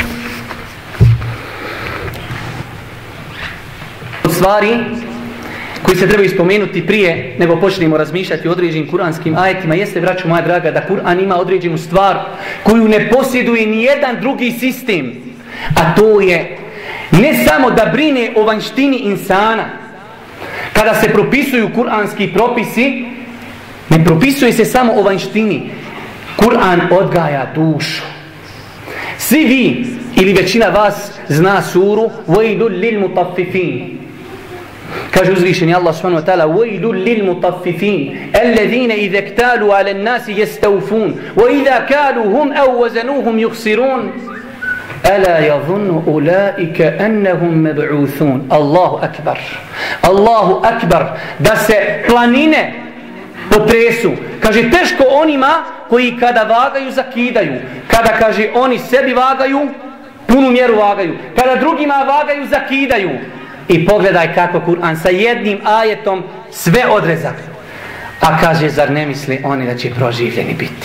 od stvari koji se treba ispomenuti prije nego počnemo razmišljati o određenim kuranskim ajetima, jeste, braćo moja draga, da Kur'an ima određenu stvar koju ne posjeduje ni jedan drugi sistem, a to je ne samo da brine o vanjštini insana. Kada se propisuju kuranski propisi, ne propisuje se samo o vanjštini. Kur'an odgaja dušu. Svi vi, ili većina vas, zna suru Vejlul lil mutaffifin. Kaže uzvišeni Allah subhanahu wa ta'ala, Vejlul lil mutaffifin, alladhina idha iktalu ala nasi jestawfun, wa idha kaluhum au wazanuhum yukhsirun. Ala yadhunnu ulaika annahum mab'uthun. Allahu akbar. Allahu akbar. Da se planine potresu. Kaže, teško onima koji kada vagaju zakidaju. Kada, kaže, oni sebi vagaju, punu mjeru vagaju. Kada drugima vagaju zakidaju. I pogledaj kako Kur'an sa jednim ajetom sve odreza. A kaže, zar ne misli oni da će proživljeni biti?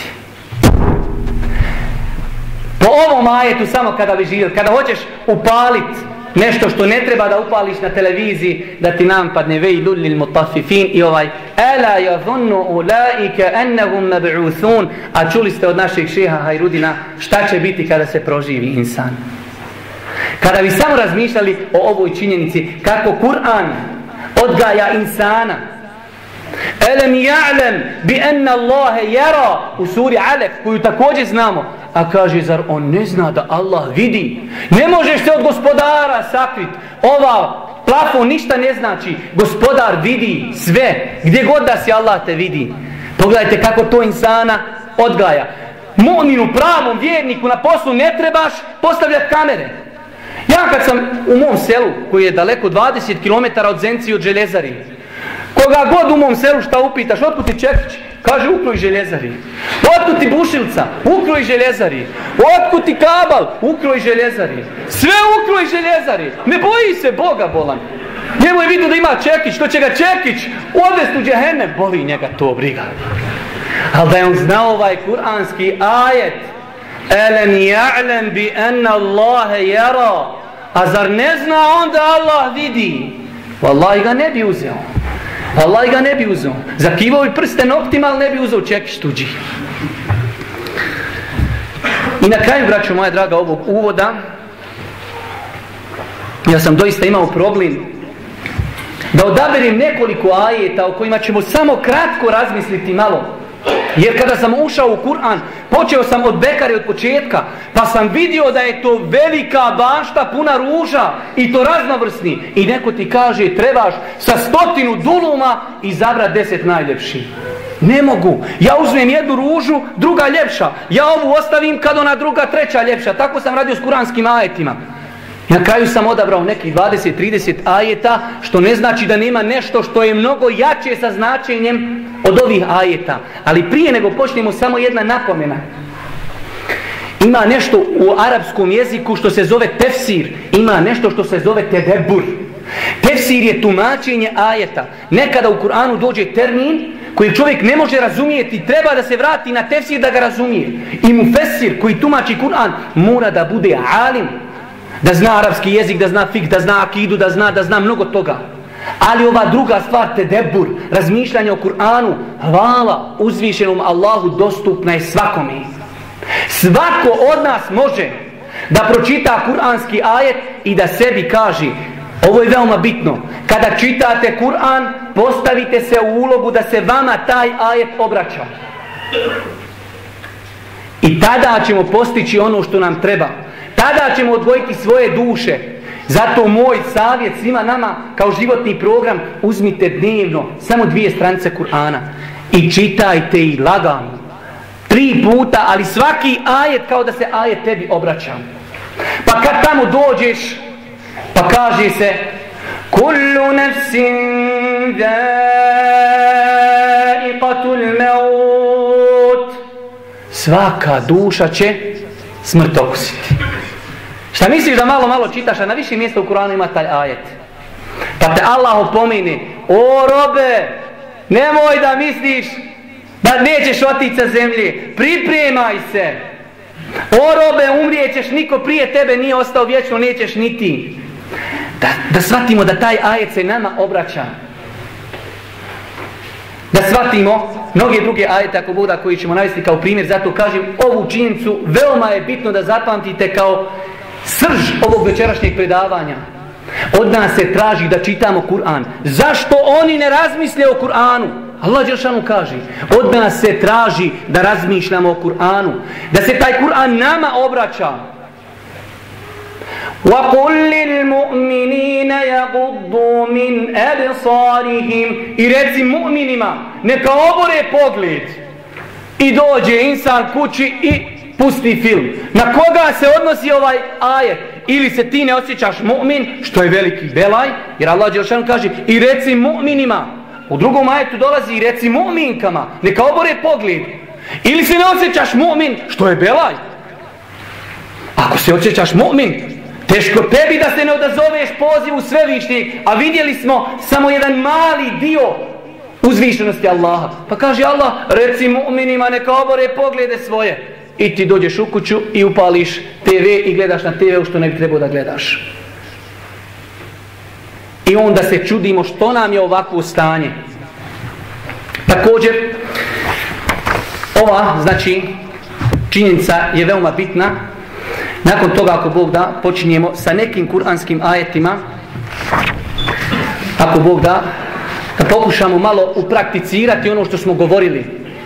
Po ovom ajetu samo kada bi živio, kada hoćeš upaliti nešto što ne treba da upališ na televiziji, da ti nampadne Vejlul lil mutaffifin i ovaj Ala yadhunnu ulaika annahum mab'uthun. A čuli ste od našeg šeha Hajrudina šta će biti kada se proživi insan. Kada bi samo razmišljali o ovoj činjenici kako Kur'an odgaja insana. Alam ya'lam bi anna Allaha yara u suri Alef, koju također znamo. A kaže, zar on ne zna da Allah vidi? Ne možeš se od gospodara sakriti. Ova plafon ništa ne znači. Gospodar vidi sve. Gdje god da si, Allah te vidi. Pogledajte kako to insana odgaja. Mu'minu, pravom vjerniku na poslu ne trebaš postavljati kamere. Ja kad sam u mom selu, koji je daleko 20 km od Zenci od željezari, koga god u mom selu šta upitaš, otkud ti čekić? Kaže, ukroj željezari. Otkud ti bušilca? Ukroj željezari. Otkud ti kabal? Ukroj željezari. Sve ukroj željezari. Ne boji se Boga bolan. Njemu je vidio da ima čekić, što će ga čekić odvesti u džehennem, boli njega to briga. Ali da je on znao ovaj kuranski ajet, elem ja'lem bi enna Allahe jara, a zar ne zna onda Allah vidi? Wallahi ga ne bi uzeo. Wallahi ga ne bi uzeo. Zakivao bi prste noktima, ali ne bi uzeo čekić tuđi. I na kraju, braćo moja draga, ovog uvoda, ja sam doista imao problem da odaberim nekoliko ajeta o kojima ćemo samo kratko razmisliti malo. Jer kada sam ušao u Kur'an, počeo sam od Bekare od početka, pa sam vidio da je to velika bašta puna ruža i to raznovrsni. I neko ti kaže trebaš sa 100 duluma izabrati 10 najljepših. Ne mogu. Ja uzmem jednu ružu, druga ljepša. Ja ovu ostavim kad ona druga, treća ljepša. Tako sam radio s kuranskim ajetima. Na kraju sam odabrao nekih 20-30 ajeta, što ne znači da nema nešto što je mnogo jače sa značenjem od ovih ajeta. Ali prije nego počnemo, samo jedna napomena. Ima nešto u arapskom jeziku što se zove tefsir. Ima nešto što se zove tedebur. Tefsir je tumačenje ajeta. Nekada u Kur'anu dođe termin koji čovjek ne može razumijeti, treba da se vrati na tefsir da ga razumije. I mufesir koji tumači Kur'an mora da bude alim, da zna arapski jezik, da zna fik, da zna akidu, da zna mnogo toga. Ali ova druga stvar, tedebur, razmišljanje o Kur'anu, hvala uzvišenom Allahu, dostupna je svakome. Svako od nas može da pročita kuranski ajet i da sebi kaže, ovo je veoma bitno, kada čitate Kur'an, postavite se u ulogu da se vama taj ajet obraća. I tada ćemo postići ono što nam treba. Tada ćemo odvojiti svoje duše. Zato moj savjet svima nama kao životni program, uzmite dnevno samo 2 stranice Kur'ana i čitajte ih lagano. 3 puta, ali svaki ajet kao da se ajet tebi obraća. Pa kad tamo dođeš, pa kaže se kullu nafsin dha'iqatul maut, svaka duša će smrt okusiti. Šta misliš da malo čitaš, a na više mjesta u Kur'anu ima taj ajet? Pa te Allah opomene, o robe, nemoj da misliš da nećeš otići sa zemlje, pripremaj se. O robe, umrijećeš, niko prije tebe nije ostao vječno, nećeš ni ti. Da shvatimo da taj ajet se nama obraća. Da shvatimo mnoge druge ajete ako Bog da koji ćemo navesti kao primjer. Zato kažem, ovu činjenicu veoma je bitno da zapamtite kao srž ovog večerašnjeg predavanja. Od nas se traži da čitamo Kur'an. Zašto oni ne razmisle o Kur'anu? Allah dželešanu kaže, od nas se traži da razmišljamo o Kur'anu, da se taj Kur'an nama obraća. وَقُلْ لِلْمُؤْمِنِينَ يَغُضُّوا مِنْ أَبْصَارِهِمْ, i reci mu'minima neka obore pogled. I dođe insan kući i pusti film. Na koga se odnosi ovaj ajet? Ili se ti ne osjećaš mu'min, što je veliki belaj, jer Allah dželešanu kaže i reci mu'minima. U drugom ajetu dolazi i reci mu'minkama neka obore pogled. Ili se ne osjećaš mu'min, što je belaj. Ako se osjećaš mu'min, teško tebi da se ne odazoveš pozivu Svevišnjeg, a vidjeli smo samo jedan mali dio uzvišenosti Allaha. Pa kaže Allah, reci mu'minima neka obore poglede svoje. I ti dođeš u kuću i upališ TV i gledaš na TV-u što ne bi trebao da gledaš. I onda se čudimo što nam je ovakvo stanje. Također, ova, znači, činjenica je veoma bitna. Nakon toga, ako Bog da, počinjemo sa nekim kuranskim ajetima. Ako Bog da pokušamo malo uprakticirati ono što smo govorili.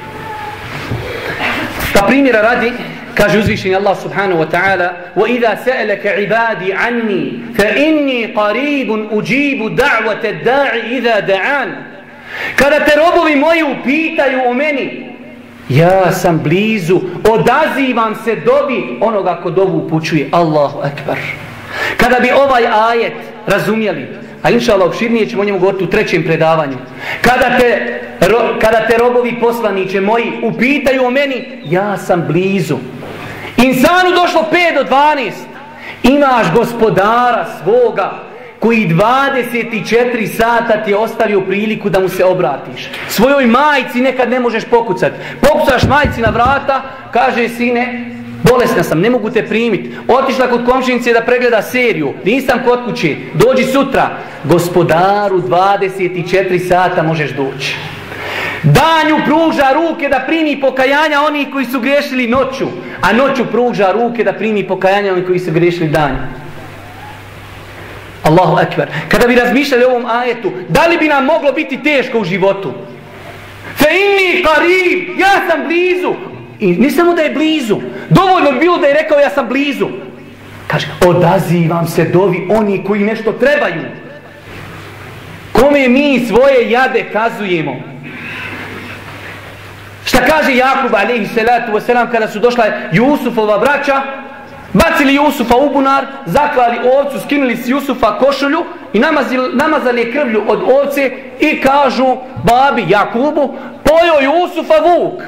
Pa primjera radi, kaže uzvišeni Allah subhanahu wa ta'ala, وَإِذَا سَأَلَكَ عِبَادِ عَنِّي فَإِنِّي قَرِيبٌ أُجِيبُ دَعْوَةَ الدَّاعِ إِذَا دَعَانِ. Kada te robovi moji upitaju o meni, ja sam blizu, odazivam se dobi onoga ko dovu upućuje. Allahu akbar. Kada bi ovaj ajet razumjeli, a inša Allah opširnije ćemo o njemu govoriti u 3. predavanju. Kada te robovi poslaniće moji upitaju o meni, ja sam blizu. Insanu došlo 5 do 12. Imaš gospodara svoga koji 24 sata ti je ostavio priliku da mu se obratiš. Svojoj majci nekad ne možeš pokucati. Pokucaš majci na vrata, kaže sine, bolesna sam, ne mogu te primiti. Otišla kod komšinice da pregleda seriju, nisam kod kuće, dođi sutra. Gospodaru 24 sata možeš doći. Danju pruža ruke da primi pokajanja onih koji su griješili noću, a noću pruža ruke da primi pokajanja onih koji su griješili danju. Allahu ekber. Kada bi razmišljali o ovom ajetu, da li bi nam moglo biti teško u životu? Fe inni qarib, ja sam blizu. I ne samo da je blizu, dovoljno bi bilo da je rekao ja sam blizu. Kaže, odazivam se dovi oni koji nešto trebaju. Kome mi svoje jade kazujemo? Šta kaže Jakub alejhi salatu vesselam kada su došla Jusufova braća, bacili Jusufa u bunar, zaklali ovcu, skinuli s Jusufa košulju i namazali je krvlju od ovce i kažu babi Jakubu, pojeo Jusufa vuk.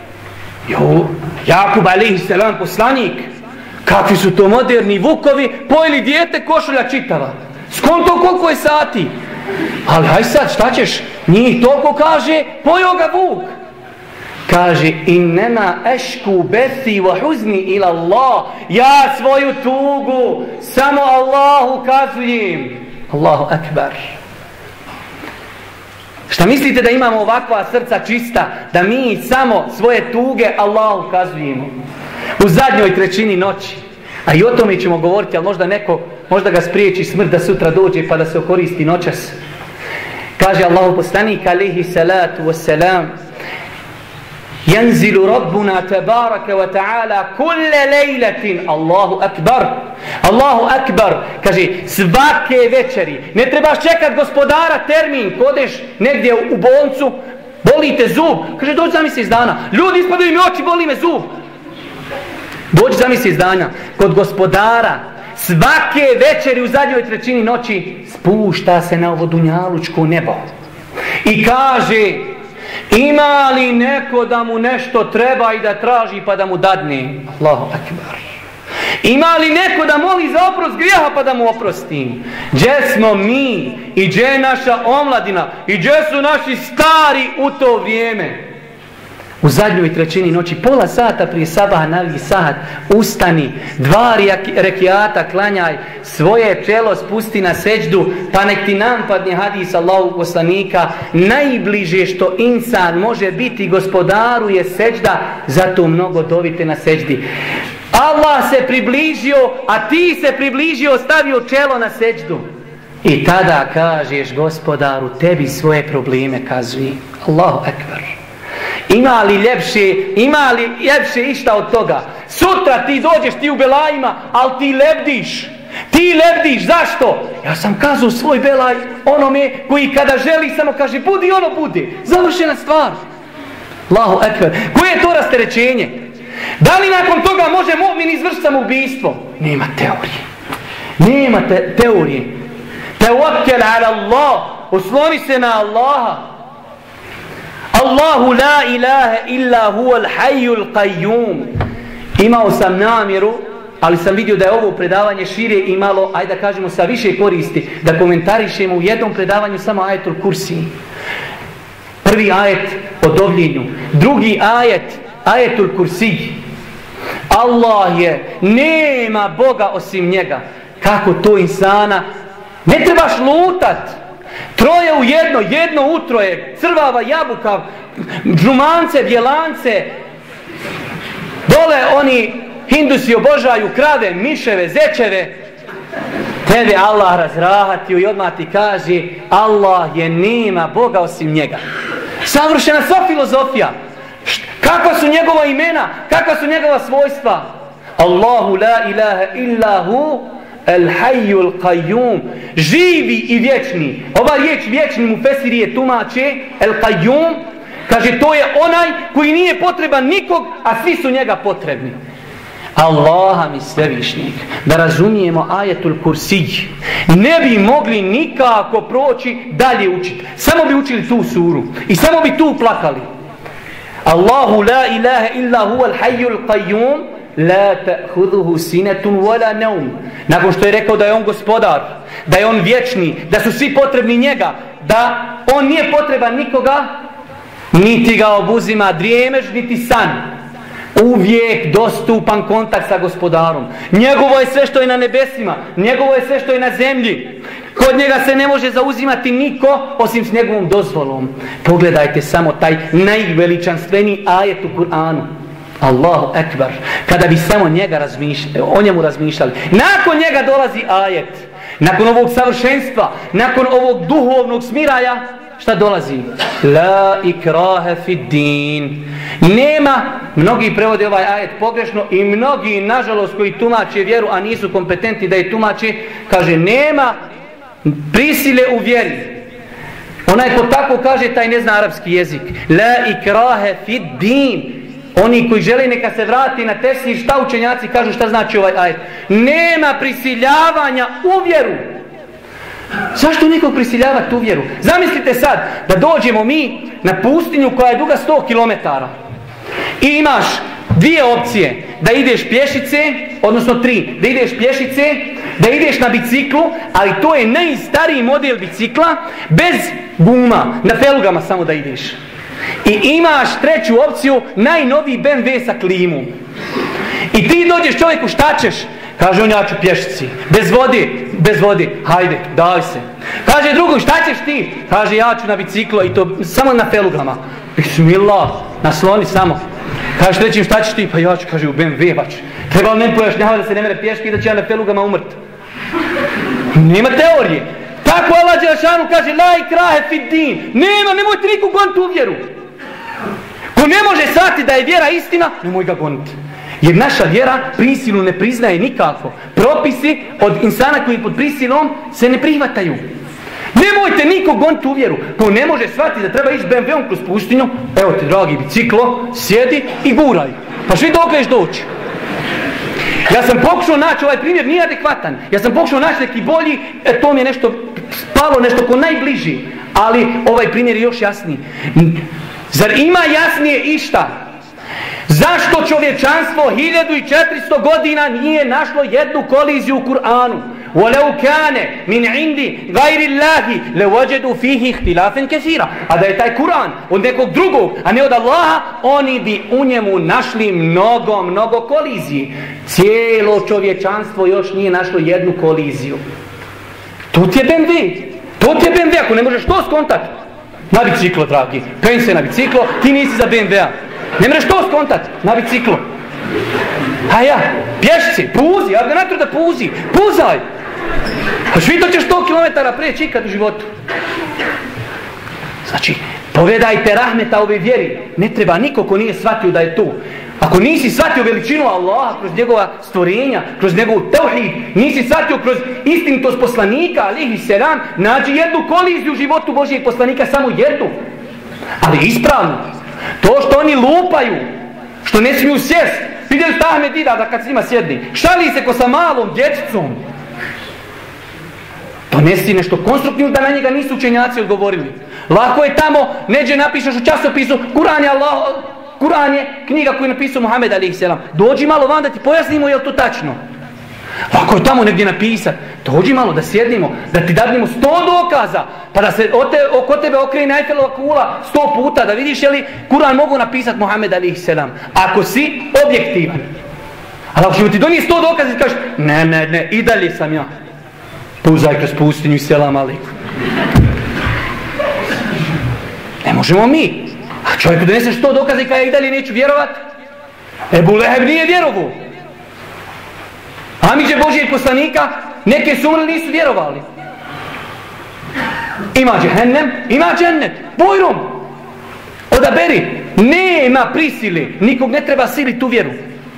Jakub alejhi selam poslanik, kakvi su to moderni vukovi, pojeli dijete košulja čitava. Skonto koliko je sati? Ali haj sad, šta ćeš? Njih toliko kaže, pojeo ga vuk. Kaže, innema ešku bethi wa huzni ila Allah. Ja svoju tugu samo Allahu kazujem. Allahu akbar. Šta mislite da imamo ovakva srca čista, da mi samo svoje tuge Allahu kazujemo? U zadnjoj trećini noći. A i o tome ćemo govoriti, ali možda ga spriječi smrt da sutra dođe pa da se okoristi noćas. Kaže Allahu poslanik alejhi salatu wassalam, ينزل ربنا تبارك وتعالى كل ليلة. Allahu akbar, Allahu akbar. Kaže, svake večeri, ne trebaš čekat gospodara termin, kodeš negdje u bolnicu, boli te zub, kaže dođi za mjesec dana, ljudi ispadaju mi oči, boli me zub, dođi za mjesec dana. Kod gospodara svake večeri u zadnjoj trećini noći spušta se na ovo dunjalučko nebo i kaže, ima li neko da mu nešto treba i da traži pa da mu dadne? Allahu akbar. Ima li neko da moli za oprost grijeha pa da mu oprostim? Gdje smo mi i gdje je naša omladina i gdje su naši stari u to vrijeme? U zadnjoj trećini noći, pola sata prije sabaha navi sat, ustani, 2 rekiata klanjaj, svoje čelo spusti na seđdu, pa nek ti nam padne hadis Allahu poslanika, najbliže što insan može biti gospodaru je seđda, zato mnogo dovite na seđdi. Allah se približio, a ti se približio, stavio čelo na seđdu. I tada kažeš gospodaru, tebi svoje probleme kazuj. Allahu akbar. Ima li ljepše išta od toga? Sutra ti dođeš, ti u belajima, ali ti lebdiš. Ti lebdiš, zašto? Ja sam kazao svoj belaj onome koji kada želi samo kaže budi, ono bude. Završena stvar. Allahu ekber. Koje je to rasterećenje? Da li nakon toga može mu'min izvršiti samoubistvo? Nema teorije. Nema teorije. Tewakkal ala Allah. Osloni se na Allaha. Allahu la ilaha illa huwal hayyul qayyum. Imao sam namjeru, ali sam vidio da je ovo predavanje šire i malo, ajde da kažemo sa više koristi, da komentarišemo u jednom predavanju samo ajetul kursi. Prvi ajet o dovljenju, drugi ajet ajetul kursi. Allah je, nema Boga osim njega. Kako to insana? Ne trebaš lutat. Troje u jedno utroje, crvava jabuka, džumance, bjelance, dole oni Hindusi obožaju krave, miševe, zečeve. Tebe Allah razrahatio i odmah ti kaže Allah je, nema Boga osim njega. Savršena sva filozofija. Kakva su njegova imena, kakva su njegova svojstva? Allahu la ilaha illa hu El hayyul qayyum, živi i vječni. Ova riječ vječni mu fesirije tumače El qayyum, kaže to je onaj koji nije potreban nikog, a svi su njega potrebni. Allaha mi svevišnjeg. Da razumijemo ajetul kursi, ne bi mogli nikako proći dalje učiti. Samo bi učili tu suru i samo bi tu plakali. Allahu la ilaha illa huwa al hayyul qayyum, La ta'khudhuhu sinatun wala nawm. Nakon što je rekao da je on gospodar, da je on vječni, da su svi potrebni njega, da on nije potreban nikoga, niti ga obuzima drijemež, niti san. Uvijek dostupan kontakt sa gospodarom. Njegovo je sve što je na nebesima, njegovo je sve što je na zemlji. Kod njega se ne može zauzimati niko osim s njegovom dozvolom. Pogledajte samo taj najveličanstveniji ajet u Kur'anu. Allahu ekber. Kada bi samo o njemu razmišljali. Nakon njega dolazi ajet. Nakon ovog savršenstva, nakon ovog duhovnog smiraja, šta dolazi? La ikrahe fid din. Nema, mnogi prevode ovaj ajet pogrešno i mnogi, nažalost, koji tumače vjeru, a nisu kompetentni da je tumače, kaže nema prisile u vjeri. Onaj ko tako kaže, taj ne zna arapski jezik. La ikrahe fid din. Oni koji žele neka se vrati na tefsir, šta učenjaci kažu, šta znači ovaj ajet? Nema prisiljavanja u vjeru. Zašto nekog prisiljavati u vjeru? Zamislite sad da dođemo mi na pustinju koja je duga 100 km i imaš dvije opcije, da ideš pješice, odnosno 3, da ideš pješice, da ideš na biciklu, ali to je najstariji model bicikla, bez guma, na felugama samo da ideš. I imaš treću opciju, najnoviji BMW sa klimom. I ti dođeš čovjeku, šta ćeš? Kaže on, ja ću pješici, bez vode, hajde, daj se. Kaže drugo, šta ćeš ti? Kaže, ja ću na biciklo i to samo na felugama. Bismillah, nasloni samo. Kaže trećim, šta ćeš ti? Pa ja ću, kaže, u BMW bač. Treba li ne pojašnjava da se ne mere pješke i da će ja na felugama umrt. Nema teorije. Tako Allah Đelešanu kaže, la ikrahe fid din. Nemojte nikog goniti u vjeru. Ko ne može shvatiti da je vjera istina, nemoj ga goniti. Jer naša vjera prisilu ne priznaje nikako. Propisi od insana koji pod prisilom se ne prihvataju. Nemojte nikog goniti u vjeru. Ko ne može shvatiti da treba ići BMW-om kroz pustinju, evo ti dragi biciklo, sjedi i guraj. Pa svi dokle doći. Ja sam pokušao naći, ovaj primjer nije adekvatan. Ja sam pokušao naći neki bolji, to mi je nešto spalo, nešto ko najbliži. Ali ovaj primjer je još jasniji. Zar ima jasnije išta? Zašto čovječanstvo 1400 godina nije našlo jednu koliziju u Kur'anu? وَلَوْ كَانَ مِنْ عِنْدِ غَيْرِ اللَّهِ لَوَجَدُوا فِيهِ اخْتِلَافًا كَثِيرًا. A da je taj Kur'an od nekog drugog, a ne od Allaha, oni bi u njemu našli mnogo koliziji. Cijelo čovječanstvo još nije našlo jednu koliziju. To ti je BMW, ako ne možeš to skontati. Na biciklo, dragi, penj se na biciklo, ti nisi za BMW-a. Ne možeš to skontati, na biciklo. A ja, pješice, puzi, ja ga natru da puzaj. Pa švito ćeš 100 km preći ikad u životu. Znači, povedajte rahmeta ove vjeri. Ne treba niko ko nije shvatio da je tu. Ako nisi shvatio veličinu Allaha kroz njegova stvorenja, kroz njegov tauhid, nisi shvatio kroz istinitost poslanika, alihi selam, nađi jednu koliziju u životu Božijeg poslanika, samo jednu. Ali ispravno. To što oni lupaju, što ne smiju sjest. Vidjeli ste Ahmed Dida da kad s njima sjedni, šali se ko sa malom dječicom. Donesi nešto konstruktivno da na njega nisu učenjaci odgovorili. Lako je tamo, neđe napišeš u časopisu, Kur'an je knjiga koju je napisao Muhammed a.s. Dođi malo van da ti pojasnimo je li to tačno. Lako je tamo negdje napisati. Dođi malo da sjednimo, da ti dadnemo 100 dokaza, pa da se oko tebe okrene Eifelova kula 100 puta, da vidiš je li Kur'an mogu napisati Muhammed a.s. Ako si objektivan. Ali ako ćemo ti donijeti 100 dokaza i kažeš, ne, i dalje sam ja. Puzaj kroz pustinju i selam alejkum. Ne možemo mi. A čovjeku doneseš 100 dokaza i kada ja i dalje neću vjerovat. Ebu Leheb nije vjerovu. Amiđe Božijeg poslanika, neke su umrli, nisu vjerovali. Ima džehennem, ima džennet. Bojrom. Odaberi. Nema prisile. Nikog ne treba siliti tu vjeru.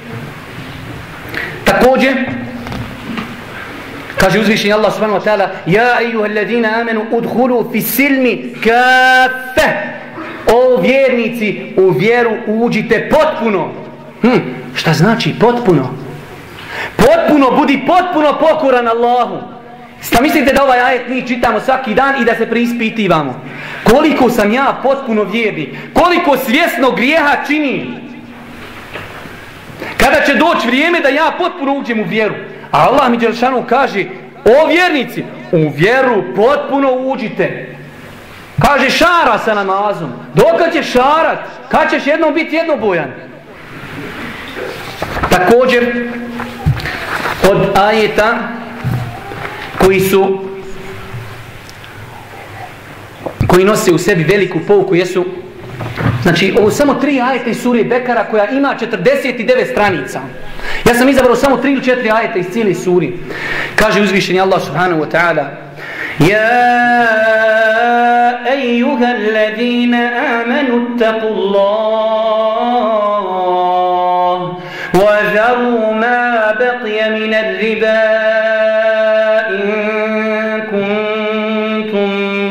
Također, kaže uzvišeni Allah subhanahu wa ta'ala, ja ejuha alladina amenu udhulu fi silmi kafe. O vjernici, u vjeru uđite potpuno. Šta znači potpuno? Potpuno, budi potpuno pokoran Allahu. Šta mislite da ovaj ajet mi čitamo svaki dan i da se preispitivamo? Koliko sam ja potpuno vjernik? Koliko svjesno grijeha činim? Kada će doći vrijeme da ja potpuno uđem u vjeru. A Allah mi dželešanu kaže, o vjernici, u vjeru potpuno uđite. Kaže, šara sa namazom. Dokad ćeš šarat? Kad ćeš jednom biti jednobojan? Također, od ajeta koji nose u sebi veliku pouku jesu, znači ovo samo 3 ajeta iz sure Bekara koja ima 49 stranica. Ja sam izabrao samo 3 ili 4 ajeta iz cijele suri. Kaže uzvišeni Allah subhanahu wa ta'ala: يا أيها الذين آمنوا اتقوا الله وذروا ما بقي من الربا إن كنتم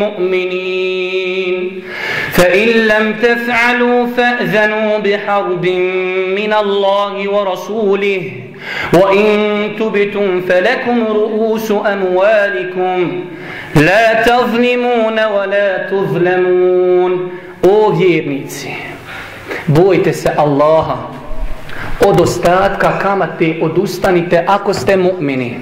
مؤمنين فإن لم تفعلوا فأذنوا بحرب من الله ورسوله وإن تبتم فلكم رؤوس أموالكم لا تظلمون ولا تظلمون. O vjernici, bojte se Allaha, od ostatka kamate odustanite ako ste mu'mini.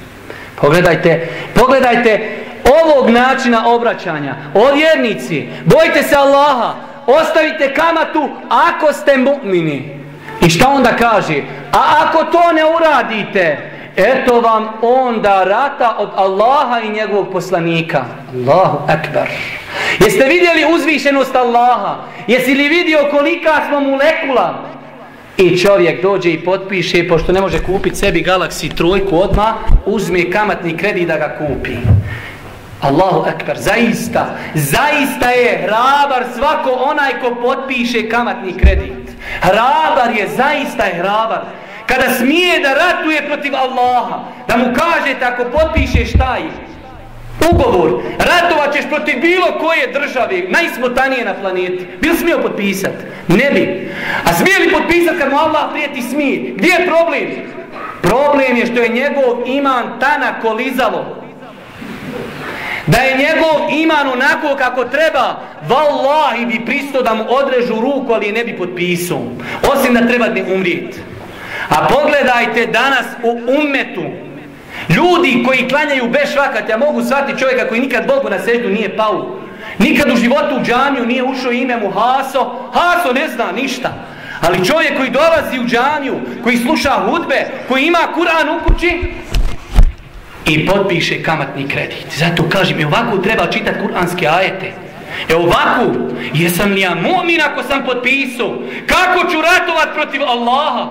Pogledajte ovog načina obraćanja. O vjernici, bojte se Allaha, ostavite kamatu ako ste mu'mini. I šta onda kaže? A ako to ne uradite, eto vam onda rata od Allaha i njegovog poslanika. Allahu akbar. Jeste vidjeli uzvišenost Allaha? Jesi li vidio kolika smo molekula? I čovjek dođe i potpiše, pošto ne može kupiti sebi Galaxy 3 odmah, uzme kamatni kredit da ga kupi. Allahu akbar. Zaista je hrabar svako onaj ko potpiše kamatni kredit. Hrabar je, zaista je hrabar. Kada smije da ratuje protiv Allaha, da mu kažete ako potpišeš taj ugovor, ratovat ćeš protiv bilo koje države, najsmotanije na planeti. Bi li smio potpisati? Ne bi. A smije li potpisati kad mu Allah prijeti? Smije. Gdje je problem? Problem je što je njegov iman tanak ko lizalo. Da je njegov iman onako kako treba, vallahi bi pristao da mu odrežu ruku, ali je ne bi potpisao. Osim da treba ne umrijeti. A pogledajte danas u ummetu, ljudi koji klanjaju bez švakat, ja mogu shvatiti čovjeka koji nikad Bogu na seždu nije pao. Nikad u životu u džamiju nije ušao ime mu Haso ne zna ništa. Ali čovjek koji dolazi u džamiju, koji sluša hudbe, koji ima Kur'an u kući i potpiše kamatni kredit. Zato kažem, ovako treba čitati kuranske ajete. Ovako, jesam li ja mu'min ako sam potpisao? Kako ću ratovat protiv Allaha?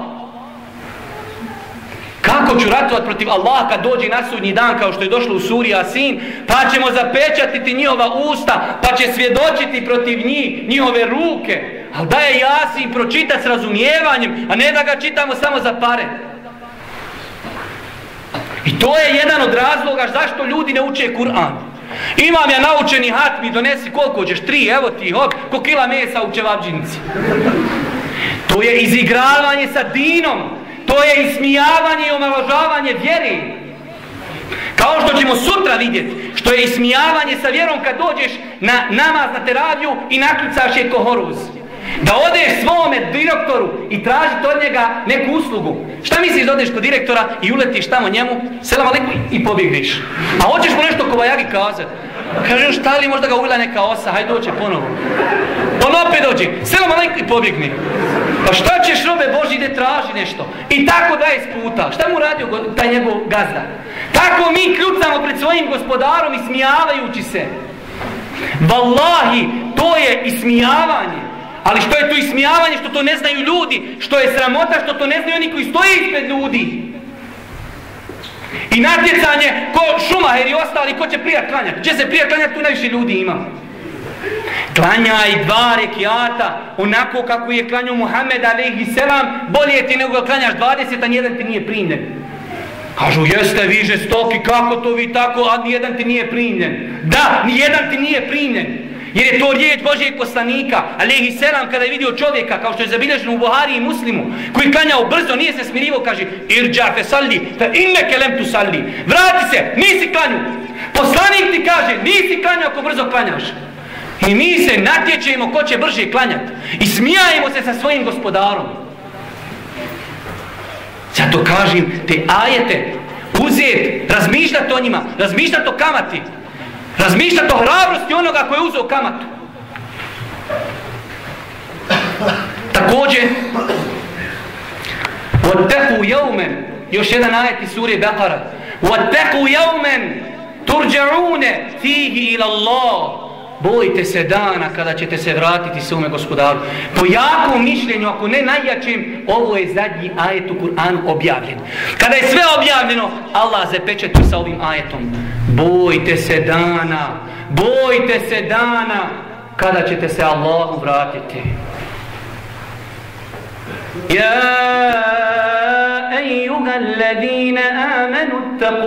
Kako ću ratovat protiv Allaha kad dođe na sudnji dan kao što je došlo u suri Yasin, pa ćemo zapečatiti njihova usta, pa će svjedočiti protiv njih, njihove ruke. Ali da je Yasin pročitat s razumijevanjem, a ne da ga čitamo samo za pare. I to je jedan od razloga zašto ljudi ne uče Kur'an. Imam ja naučeni hatmi, donesi koliko ćeš, 3, evo ti, hop, ko kila mesa u čevabđinici. To je izigravanje sa dinom. To je ismijavanje i omalovažavanje vjere. Kao što ćemo sutra vidjeti, što je ismijavanje sa vjerom kad dođeš na namaz na teraviju i nakljucaš je ko horuz. Da odeš svome direktoru i tražiti od njega neku uslugu. Šta misliš da odeš kod direktora i uletiš tamo njemu, selam alejkum i pobjegniš. A hoćeš mu nešto kobajagi kazati. Kaže, šta li možda ga uvila neka osa, hajde dođe ponovo. On opet dođe, selam alejkum i pobjegni. Pa šta ćeš, robe Boži, ide traži nešto. I tako 20 puta. Šta mu radio taj njegov gazda? Tako mi kljucamo pred svojim gospodarom ismijavajući se. Wallahi, to je ismijavanje. Ali što je to ismijavanje, što to ne znaju ljudi, što je sramota, što to ne znaju oni koji stoje ispred ljudi. I natjecanje, ko Šumaher i ostali, ko će prije klanjati. Gdje se prije klanjati, tu najviše ljudi ima. Klanjaj 2 rekiata, onako kako je klanjao Muhammed alejhi selam, bolje ti nego ga klanjaš 20, a nijedan ti nije primljen. Kažu, jeste vi žestoki, kako to vi tako, a nijedan ti nije primljen. Da, nijedan ti nije primljen. Jer je to riječ Božijeg poslanika, alejhi selam, kada je vidio čovjeka, kao što je zabilježeno u Buhari i Muslimu, koji klanjao brzo, nije se smirivao, kaže, irđa fe salli, fe inneke lem tu salli. Vrati se, nisi klanju. Poslanik ti kaže, nisi klanjao ako brzo klanjaš. I mi se natječemo ko će brže klanjati. I smijajemo se sa svojim gospodarom. Zato kažem, te ajete uzeti, razmišljati o njima, razmišljati o kamati, razmišljati o hrabrosti onoga koji je uzeo kamatu. Također, وَاتَّقُوا يَوْمًا, još jedan ajet iz sure Bekara, وَاتَّقُوا يَوْمًا تُرْجَعُونَ فِيهِ إِلَى اللَّهِ, bojite se dana kada ćete se vratiti svome gospodaru. Po jakom mišljenju, ako ne najjačim, ovo je zadnji ajet u Kur'anu objavljen. Kada je sve objavljeno, Allah zapečatio sa ovim ajetom. Bojte se dana kada ćete se Allahu vratiti. Ja ejuha alladhina amanu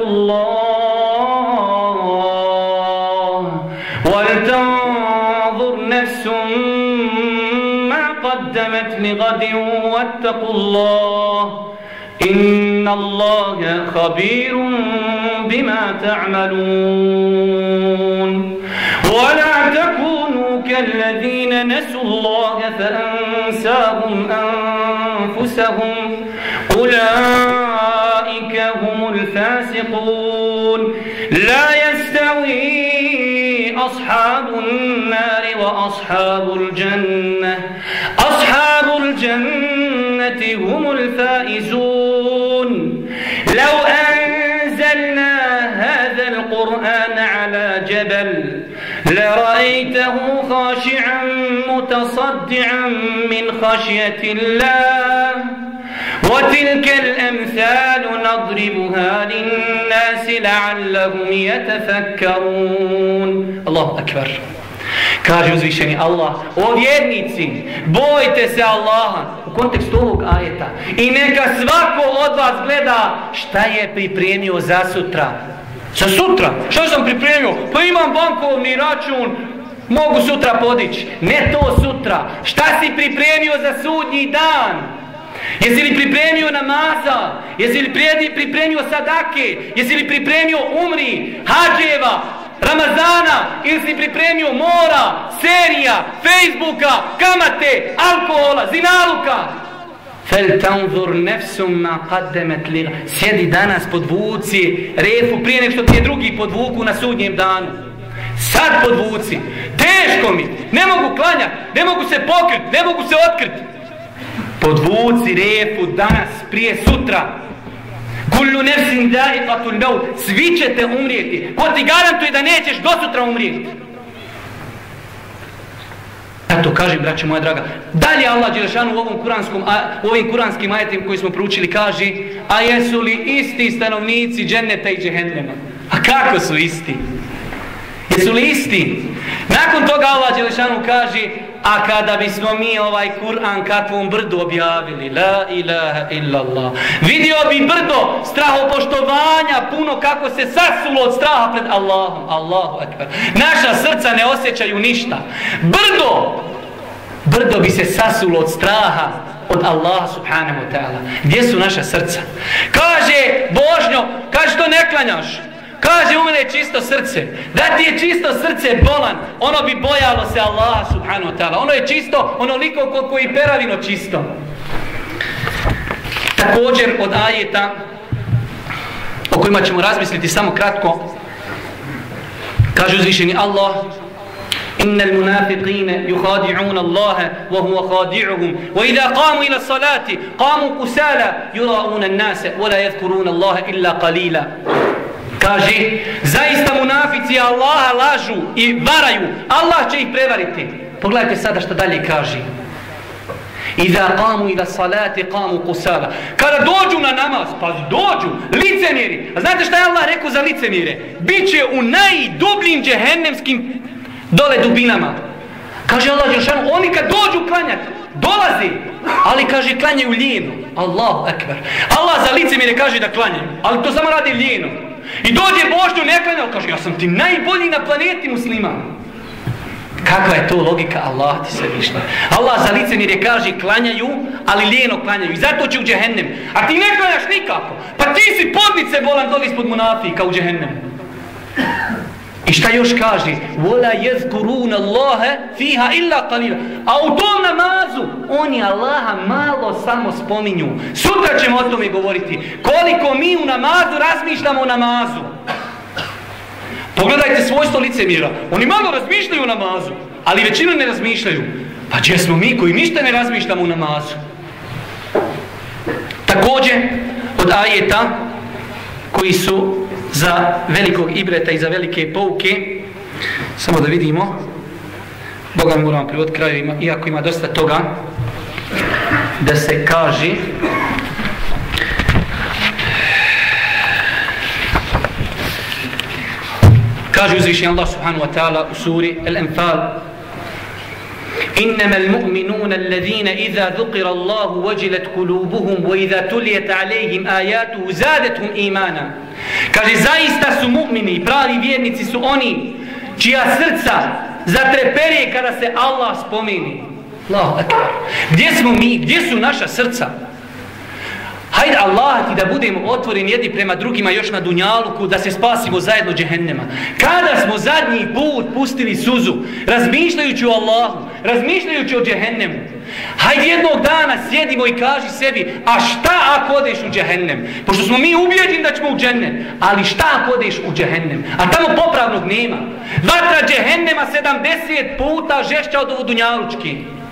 attaqullah waltanzur nafsum ma qaddamat lighadin wattaqullah inna Allaha khabirun bima ta'malun wa la takunu كالذين نسوا الله فأنساهم أنفسهم أولئك هم الفاسقون لا يستوي أصحاب النار وأصحاب الجنة أصحاب الجنة هم الفائزون لو أنزلنا هذا القرآن على جبل لرأيته خاشعا متصدعا من خشية الله وتلك الأمثال نضربها للناس لعلهم يتفكرون. الله أكبر. Kaže uzvišeni Allah, o vjernici, bojte se Allaha u kontekstu ovog ajeta i neka svako od vas gleda šta je pripremio za sutra. Za sutra? Što sam pripremio? Pa imam bankovni račun, mogu sutra podići. Ne to sutra. Šta si pripremio za sudnji dan? Jesi li pripremio namaza? Jesi li pripremio sadake? Jesi li pripremio umri, hađeva, Ramazana? Ili si pripremio mora, serija, Facebooka, kamate, alkohola, zinaluka? فَلْتَنْظُرْ نَفْسٌ مَا قَدَّمَتْ لِغَ. Sjedi danas, podvuci refu prije nek što ti je drugi podvuku na sudnjem danu. Sad podvuci. Teško mi. Ne mogu klanjati, ne mogu se pokriti, ne mogu se otkriti. Podvuci refu danas, prije sutra. Kullu nefsin da'iqatul maut. Svi ćete umrijeti. Ko ti garantuje da nećeš do sutra umrijeti? Zato kažem, braće moja draga, dalje Allah Đelešanu u ovim kuranskim ajetima koji smo proučili kaže, a jesu li isti stanovnici dženneta i džehennema? A kako su isti? Jesu li isti? Nakon toga Allah Đelešanu kaže, a kada bismo mi ovaj Kur'an kakvom brdu objavili, la ilaha illallah, vidio bi brdo strahopoštovanja puno kako se sasulo od straha pred Allahom. Allahu ekber. Naša srca ne osjećaju ništa. Brdo bi se sasulo od straha od Allaha subhanahu wa ta'ala. Gdje su naša srca? Kaže Božnjo, kaže što ne klanjaš? Kaže u mene je čisto srce. Da ti je čisto srce bolan, ono bi bojalo se Allaha subhanahu wa ta'ala. Ono je čisto onoliko koliko i peravino čisto. Također od ajeta o kojima ćemo razmisliti samo kratko, kaže uzvišeni Allah, إن المنافقين يخادعون الله وهو خادعهم وإذا قاموا إلى الصلاة قاموا كسالى يراؤون الناس ولا يذكرون الله إلا قليلا. Kaže, zaista munafici Allaha lažu i varaju. Allah će ih prevariti. Pogledajte sada što dalje kaže. Iza qamu ila salati qamu kusala. Kada dođu na namaz, pa dođu licemjeri. A znate šta je Allah rekao za licemjere? Biće u najdubljim džehennemskim dole dubinama. Kaže Allah Đelešanu, oni kad dođu klanjati, dolazi, ali kaže klanjaju lijeno. Allahu ekber. Allah za licemjere kaže da klanjaju, ali to samo radi lijeno. I dođe Božnjo ne klanja, kaže ja sam ti najbolji na planeti musliman. Kakva je to logika? Allah ti se višla. Allah za licemjere kaže klanjaju, ali lijeno klanjaju. I zato će u džehennem. A ti ne klanjaš nikako. Pa ti si podnice bolan doli ispod munafika u džehennem. I šta još kaže? وَلَا يَذْكُرُونَ اللَّهَ فِيهَا إِلَّا قَلِيلًا. A u tom namazu oni Allaha malo samo spominju. Sutra ćemo o tome govoriti. Koliko mi u namazu razmišljamo o namazu. Pogledajte svojstvo licemjera. Oni malo razmišljaju o namazu, ali većinu ne razmišljaju. Pa gdje smo mi koji ništa ne razmišljamo u namazu? Također, od ajeta koji su za velikog ibreta i za velike pouke, samo da vidimo, Boga mi moramo privod kraju, iako ima dosta toga, da se kaže, kaže uzvišen Allah subhanahu wa ta'ala u suri Al-Anfal: إنما المؤمنون الذين إذا ذكر الله وجلت قلوبهم وإذا تليت عليهم آياته زادتهم إيمانا. Kaže, zaista su mu'mini, pravi vjernici su oni čija srca zatrepere kada se Allah spomeni. Allahu akbar. Gdje smo mi? Gdje su naša srca? Hajde Allah ti da budemo otvoreni jedni prema drugima još na dunjaluku, da se spasimo zajedno džehennema. Kada smo zadnji put pustili suzu, razmišljajući o Allahu, razmišljajući o džehennemu? Hajde jednog dana sjedimo i kaži sebi, a šta ako odeš u džehennem? Pošto smo mi ubijeđeni da ćemo u džennet, ali šta ako odeš u džehennem? A tamo popravnog nema. Vatra džehennema 70 puta žešća od ovo dunjalučki.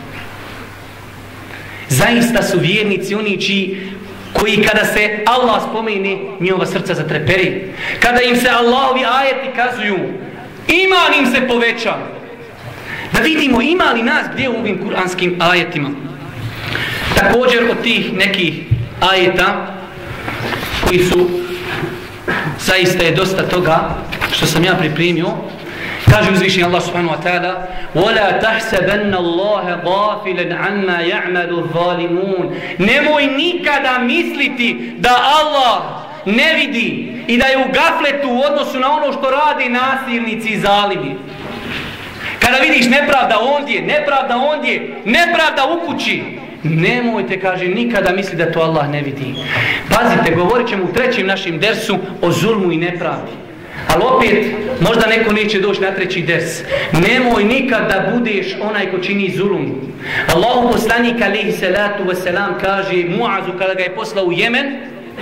Zaista su vjernici oni koji kada se Allah spomeni, njihova srca zatreperi. Kada im se Allahovi ajeti kazuju, iman im se poveća. Da vidimo ima li nas gdje u ovim kuranskim ajetima. Također od tih nekih ajeta koji su, zaista je dosta toga što sam ja pripremio, kaže uzvišeni Allah subhanahu wa ta'ala: وَلَا تَحْسَبَنَّ اللَّهَ غَافِلًا عَمَّا يَعْمَلُ الظَّالِمُونَ. Nemoj nikada misliti da Allah ne vidi i da je u gafletu u odnosu na ono što radi nasilnici i zalimi. Kada vidiš nepravda ondje, nepravda ondje, nepravda u kući, nemojte, kaže, nikada misli da to Allah ne vidi. Pazite, govorit ćemo u trećem našem dersu o zulmu i nepravdi. Ali opet, možda neko neće doći na treći ders. Nemoj nikad da budeš onaj ko čini zulum. Allahu poslanik alejhi salatu vesselam kaže Muazu kada ga je poslao u Jemen: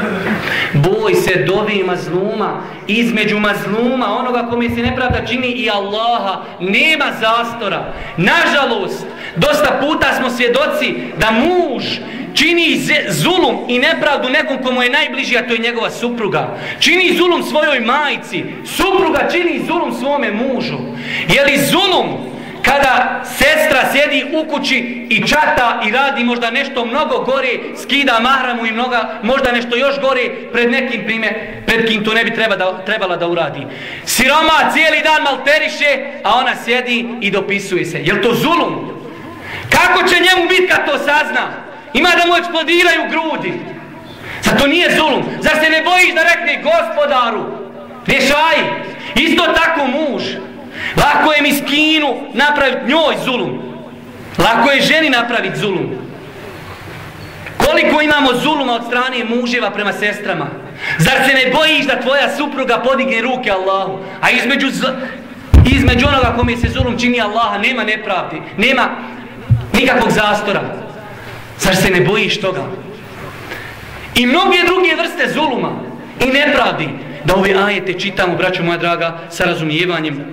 boj se dove mazluma, između mazluma, onoga kome se nepravda čini, i Allaha nema zastora. Nažalost, dosta puta smo svjedoci da muž čini zulum i nepravdu nekom komu je najbliži, a to je njegova supruga. Čini zulum svojoj majci, supruga čini zulum svome mužu. Je li zulum kada sestra sjedi u kući i čata i radi možda nešto mnogo gore, skida mahramu i možda nešto još gore pred nekim pred kim to ne bi trebala da uradi? Siroma cijeli dan malteriše, a ona sjedi i dopisuje se. Je li to zulum? Kako će njemu biti kad to sazna? Ima da mu eksplodiraju grudi. Zato nije zulum. Zar se ne bojiš da rekne Gospodaru, rješaj? Isto tako muž. Lako je miskinu napraviti njoj zulum. Lako je ženi napraviti zulum. Koliko imamo zuluma od strane muževa prema sestrama? Zar se ne bojiš da tvoja supruga podigne ruke Allahu? A između onoga kome se zulum čini Allaha nema nepravdi, nema nikakvog zastora. Zar se ne bojiš toga? I mnoge druge vrste zuluma i nepravdi. Da ove ajete čitamo, braćo moja draga, sa razumijevanjem.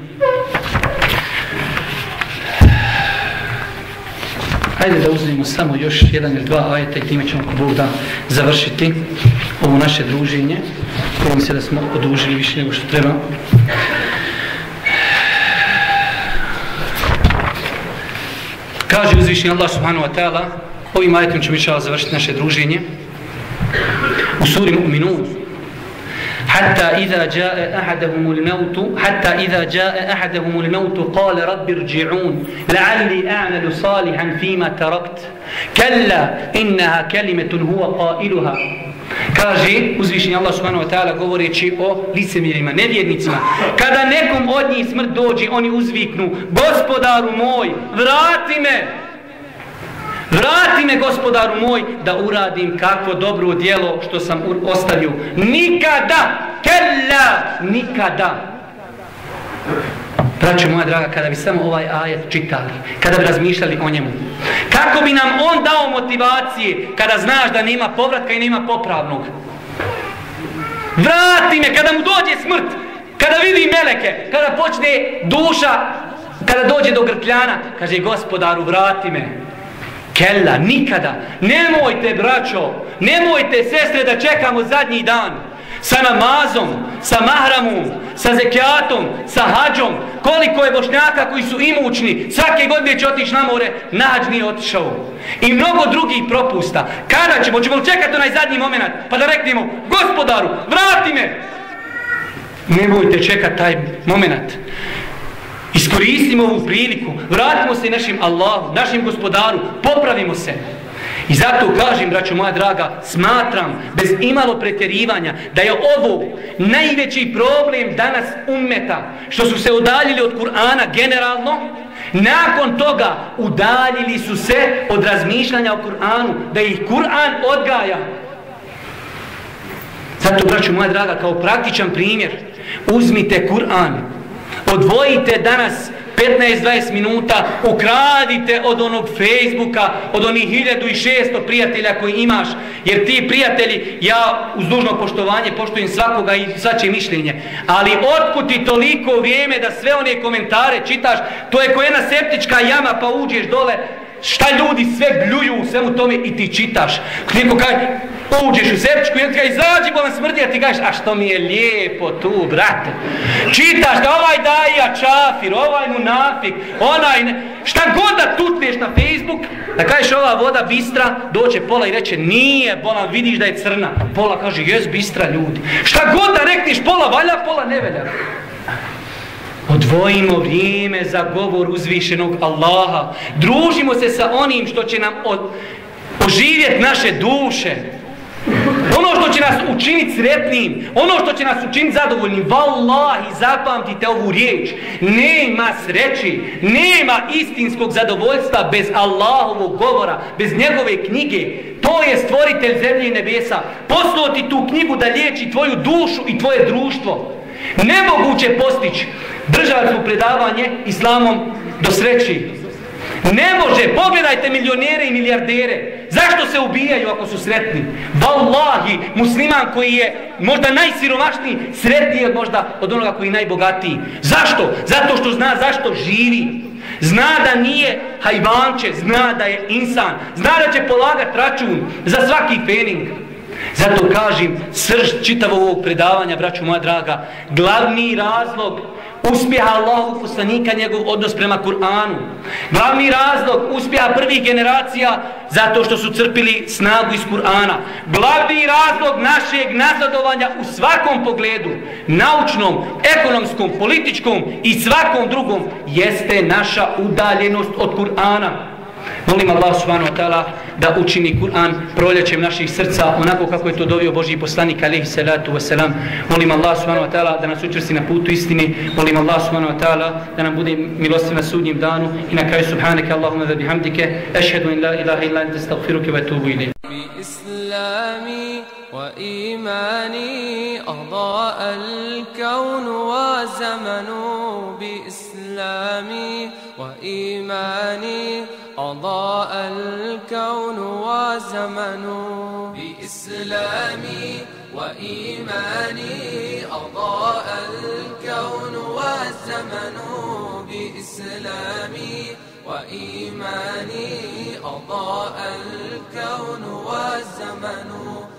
Hajde da uzmemo samo još jedan ili dva ajeta i time ćemo ko Bog da završiti ovo naše druženje. Ovo se da smo odužili više nego što treba. Kaže uzvišeni Allah subhanahu wa ta'ala, ovim ajetom ćemo inšallah završiti naše druženje. U suri Mu'minun: حتى إذا جاء أحدهم الموت قال رب ارجعون لعلي أعمل صالحا فيما تركت كلا إنها كلمة هو قائلها. Kaže uzvišeni Allah subhanahu wa ta'ala govoreći o licemjerima, nevjernicima: kada nekom od njih smrt dođe, oni uzviknu: Gospodaru moj, vrati me Gospodaru moj da uradim kakvo dobro djelo što sam ostavio. Nikada, kella, nikada. Braćo moja draga, kada bi samo ovaj ajet čitali, kada bi razmišljali o njemu, kako bi nam on dao motivacije kada znaš da nema povratka i nema popravnog. Vrati me kada mu dođe smrt, kada vidi meleke, kada počne duša, kada dođe do grkljana, kaže Gospodaru vrati me. Kella, nikada. Nemojte braćo, nemojte sestre da čekamo zadnji dan. Sa namazom, sa mahramom, sa zekijatom, sa hađom. Koliko je Bošnjaka koji su imućni, svake godine će otići na more, na hađ nije otišao. I mnogo drugih propusta. Kada ćemo li čekati onaj zadnji moment, pa da reknemo, Gospodaru, vrati me. Nemojte čekati taj moment. Iskoristimo ovu priliku, vratimo se našim Allahu, našim Gospodaru, popravimo se. I zato kažem, braćo moja draga, smatram bez imalo pretjerivanja da je ovo najveći problem danas ummeta, što su se udaljili od Kur'ana generalno, nakon toga udaljili su se od razmišljanja o Kur'anu, da ih Kur'an odgaja. Zato, braćo moja draga, kao praktičan primjer, uzmite Kur'an, odvojite danas 15-20 minuta, ukradite od onog Facebooka, od onih 1600 prijatelja koji imaš, jer ti prijatelji, ja uz dužno poštovanje poštujem svakoga i svačije mišljenje, ali otkud ti toliko vrijeme da sve one komentare čitaš, to je ko jedna septička jama pa uđeš dole, šta ljudi sve bljuju u svemu tome i ti čitaš. Neko kaže, uđeš u septičku i on ti kaže, izađi bolan smrdi, a ti kažeš, a što mi je lijepo tu, brate. Čitaš da ovaj daja čafir, ovaj munafik, onaj ne, šta god da tutneš na Facebook, da kažeš ova voda bistra, doće pola i reče, nije bolan, vidiš da je crna. Pola kaže, jes bistra ljudi. Šta god da rekneš, pola valja, pola ne velja. Odvojimo vrijeme za govor uzvišenog Allaha. Družimo se sa onim što će nam oživjeti naše duše. Ono što će nas učiniti sretnim, ono što će nas učiniti zadovoljnim. Wallahi, zapamtite ovu riječ. Nema sreći, nema istinskog zadovoljstva bez Allahovog govora, bez njegove knjige. To je stvoritelj zemlje i nebesa. Poslao ti tu knjigu da liječi tvoju dušu i tvoje društvo. Nemoguće postići državno predavanje islamom do sreći. Ne može, pogledajte milionere i milijardere. Zašto se ubijaju ako su sretni? Wallahi, musliman koji je možda najsiromašniji, sretniji je možda od onoga koji je najbogatiji. Zašto? Zato što zna zašto živi. Zna da nije hajvanče, zna da je insan, zna da će polagati račun za svaki fening. Zato kažem, srž čitavog ovog predavanja, braću moja draga, glavni razlog uspjeha Allahovog poslanika njegov odnos prema Kur'anu. Glavni razlog uspjeha prvih generacija zato što su crpili snagu iz Kur'ana. Glavni razlog našeg nazadovanja u svakom pogledu, naučnom, ekonomskom, političkom i svakom drugom, jeste naša udaljenost od Kur'ana. Molim Allah subhanahu wa ta'ala da učini Kur'an proljećem naših srca onako kako je to dovio Božji poslanik alejhi salatu vesselam. Molim Allah subhanahu wa ta'ala da nas učvrsti na putu istini. Molim Allah subhanahu wa ta'ala da nam bude milostiv na sudnjem danu i na kraju subhanaka Allahumma wa bihamdike ashhadu an la ilaha illa anta astaghfiruka wa atubu ilayk. بإسلامي وإيماني أضاء الكون وزمن بإسلامي وإيماني أضاء الكون وزمن بإسلامي وإيماني أضاء الكون والزمن بإسلامي وإيماني أضاء الكون والزمن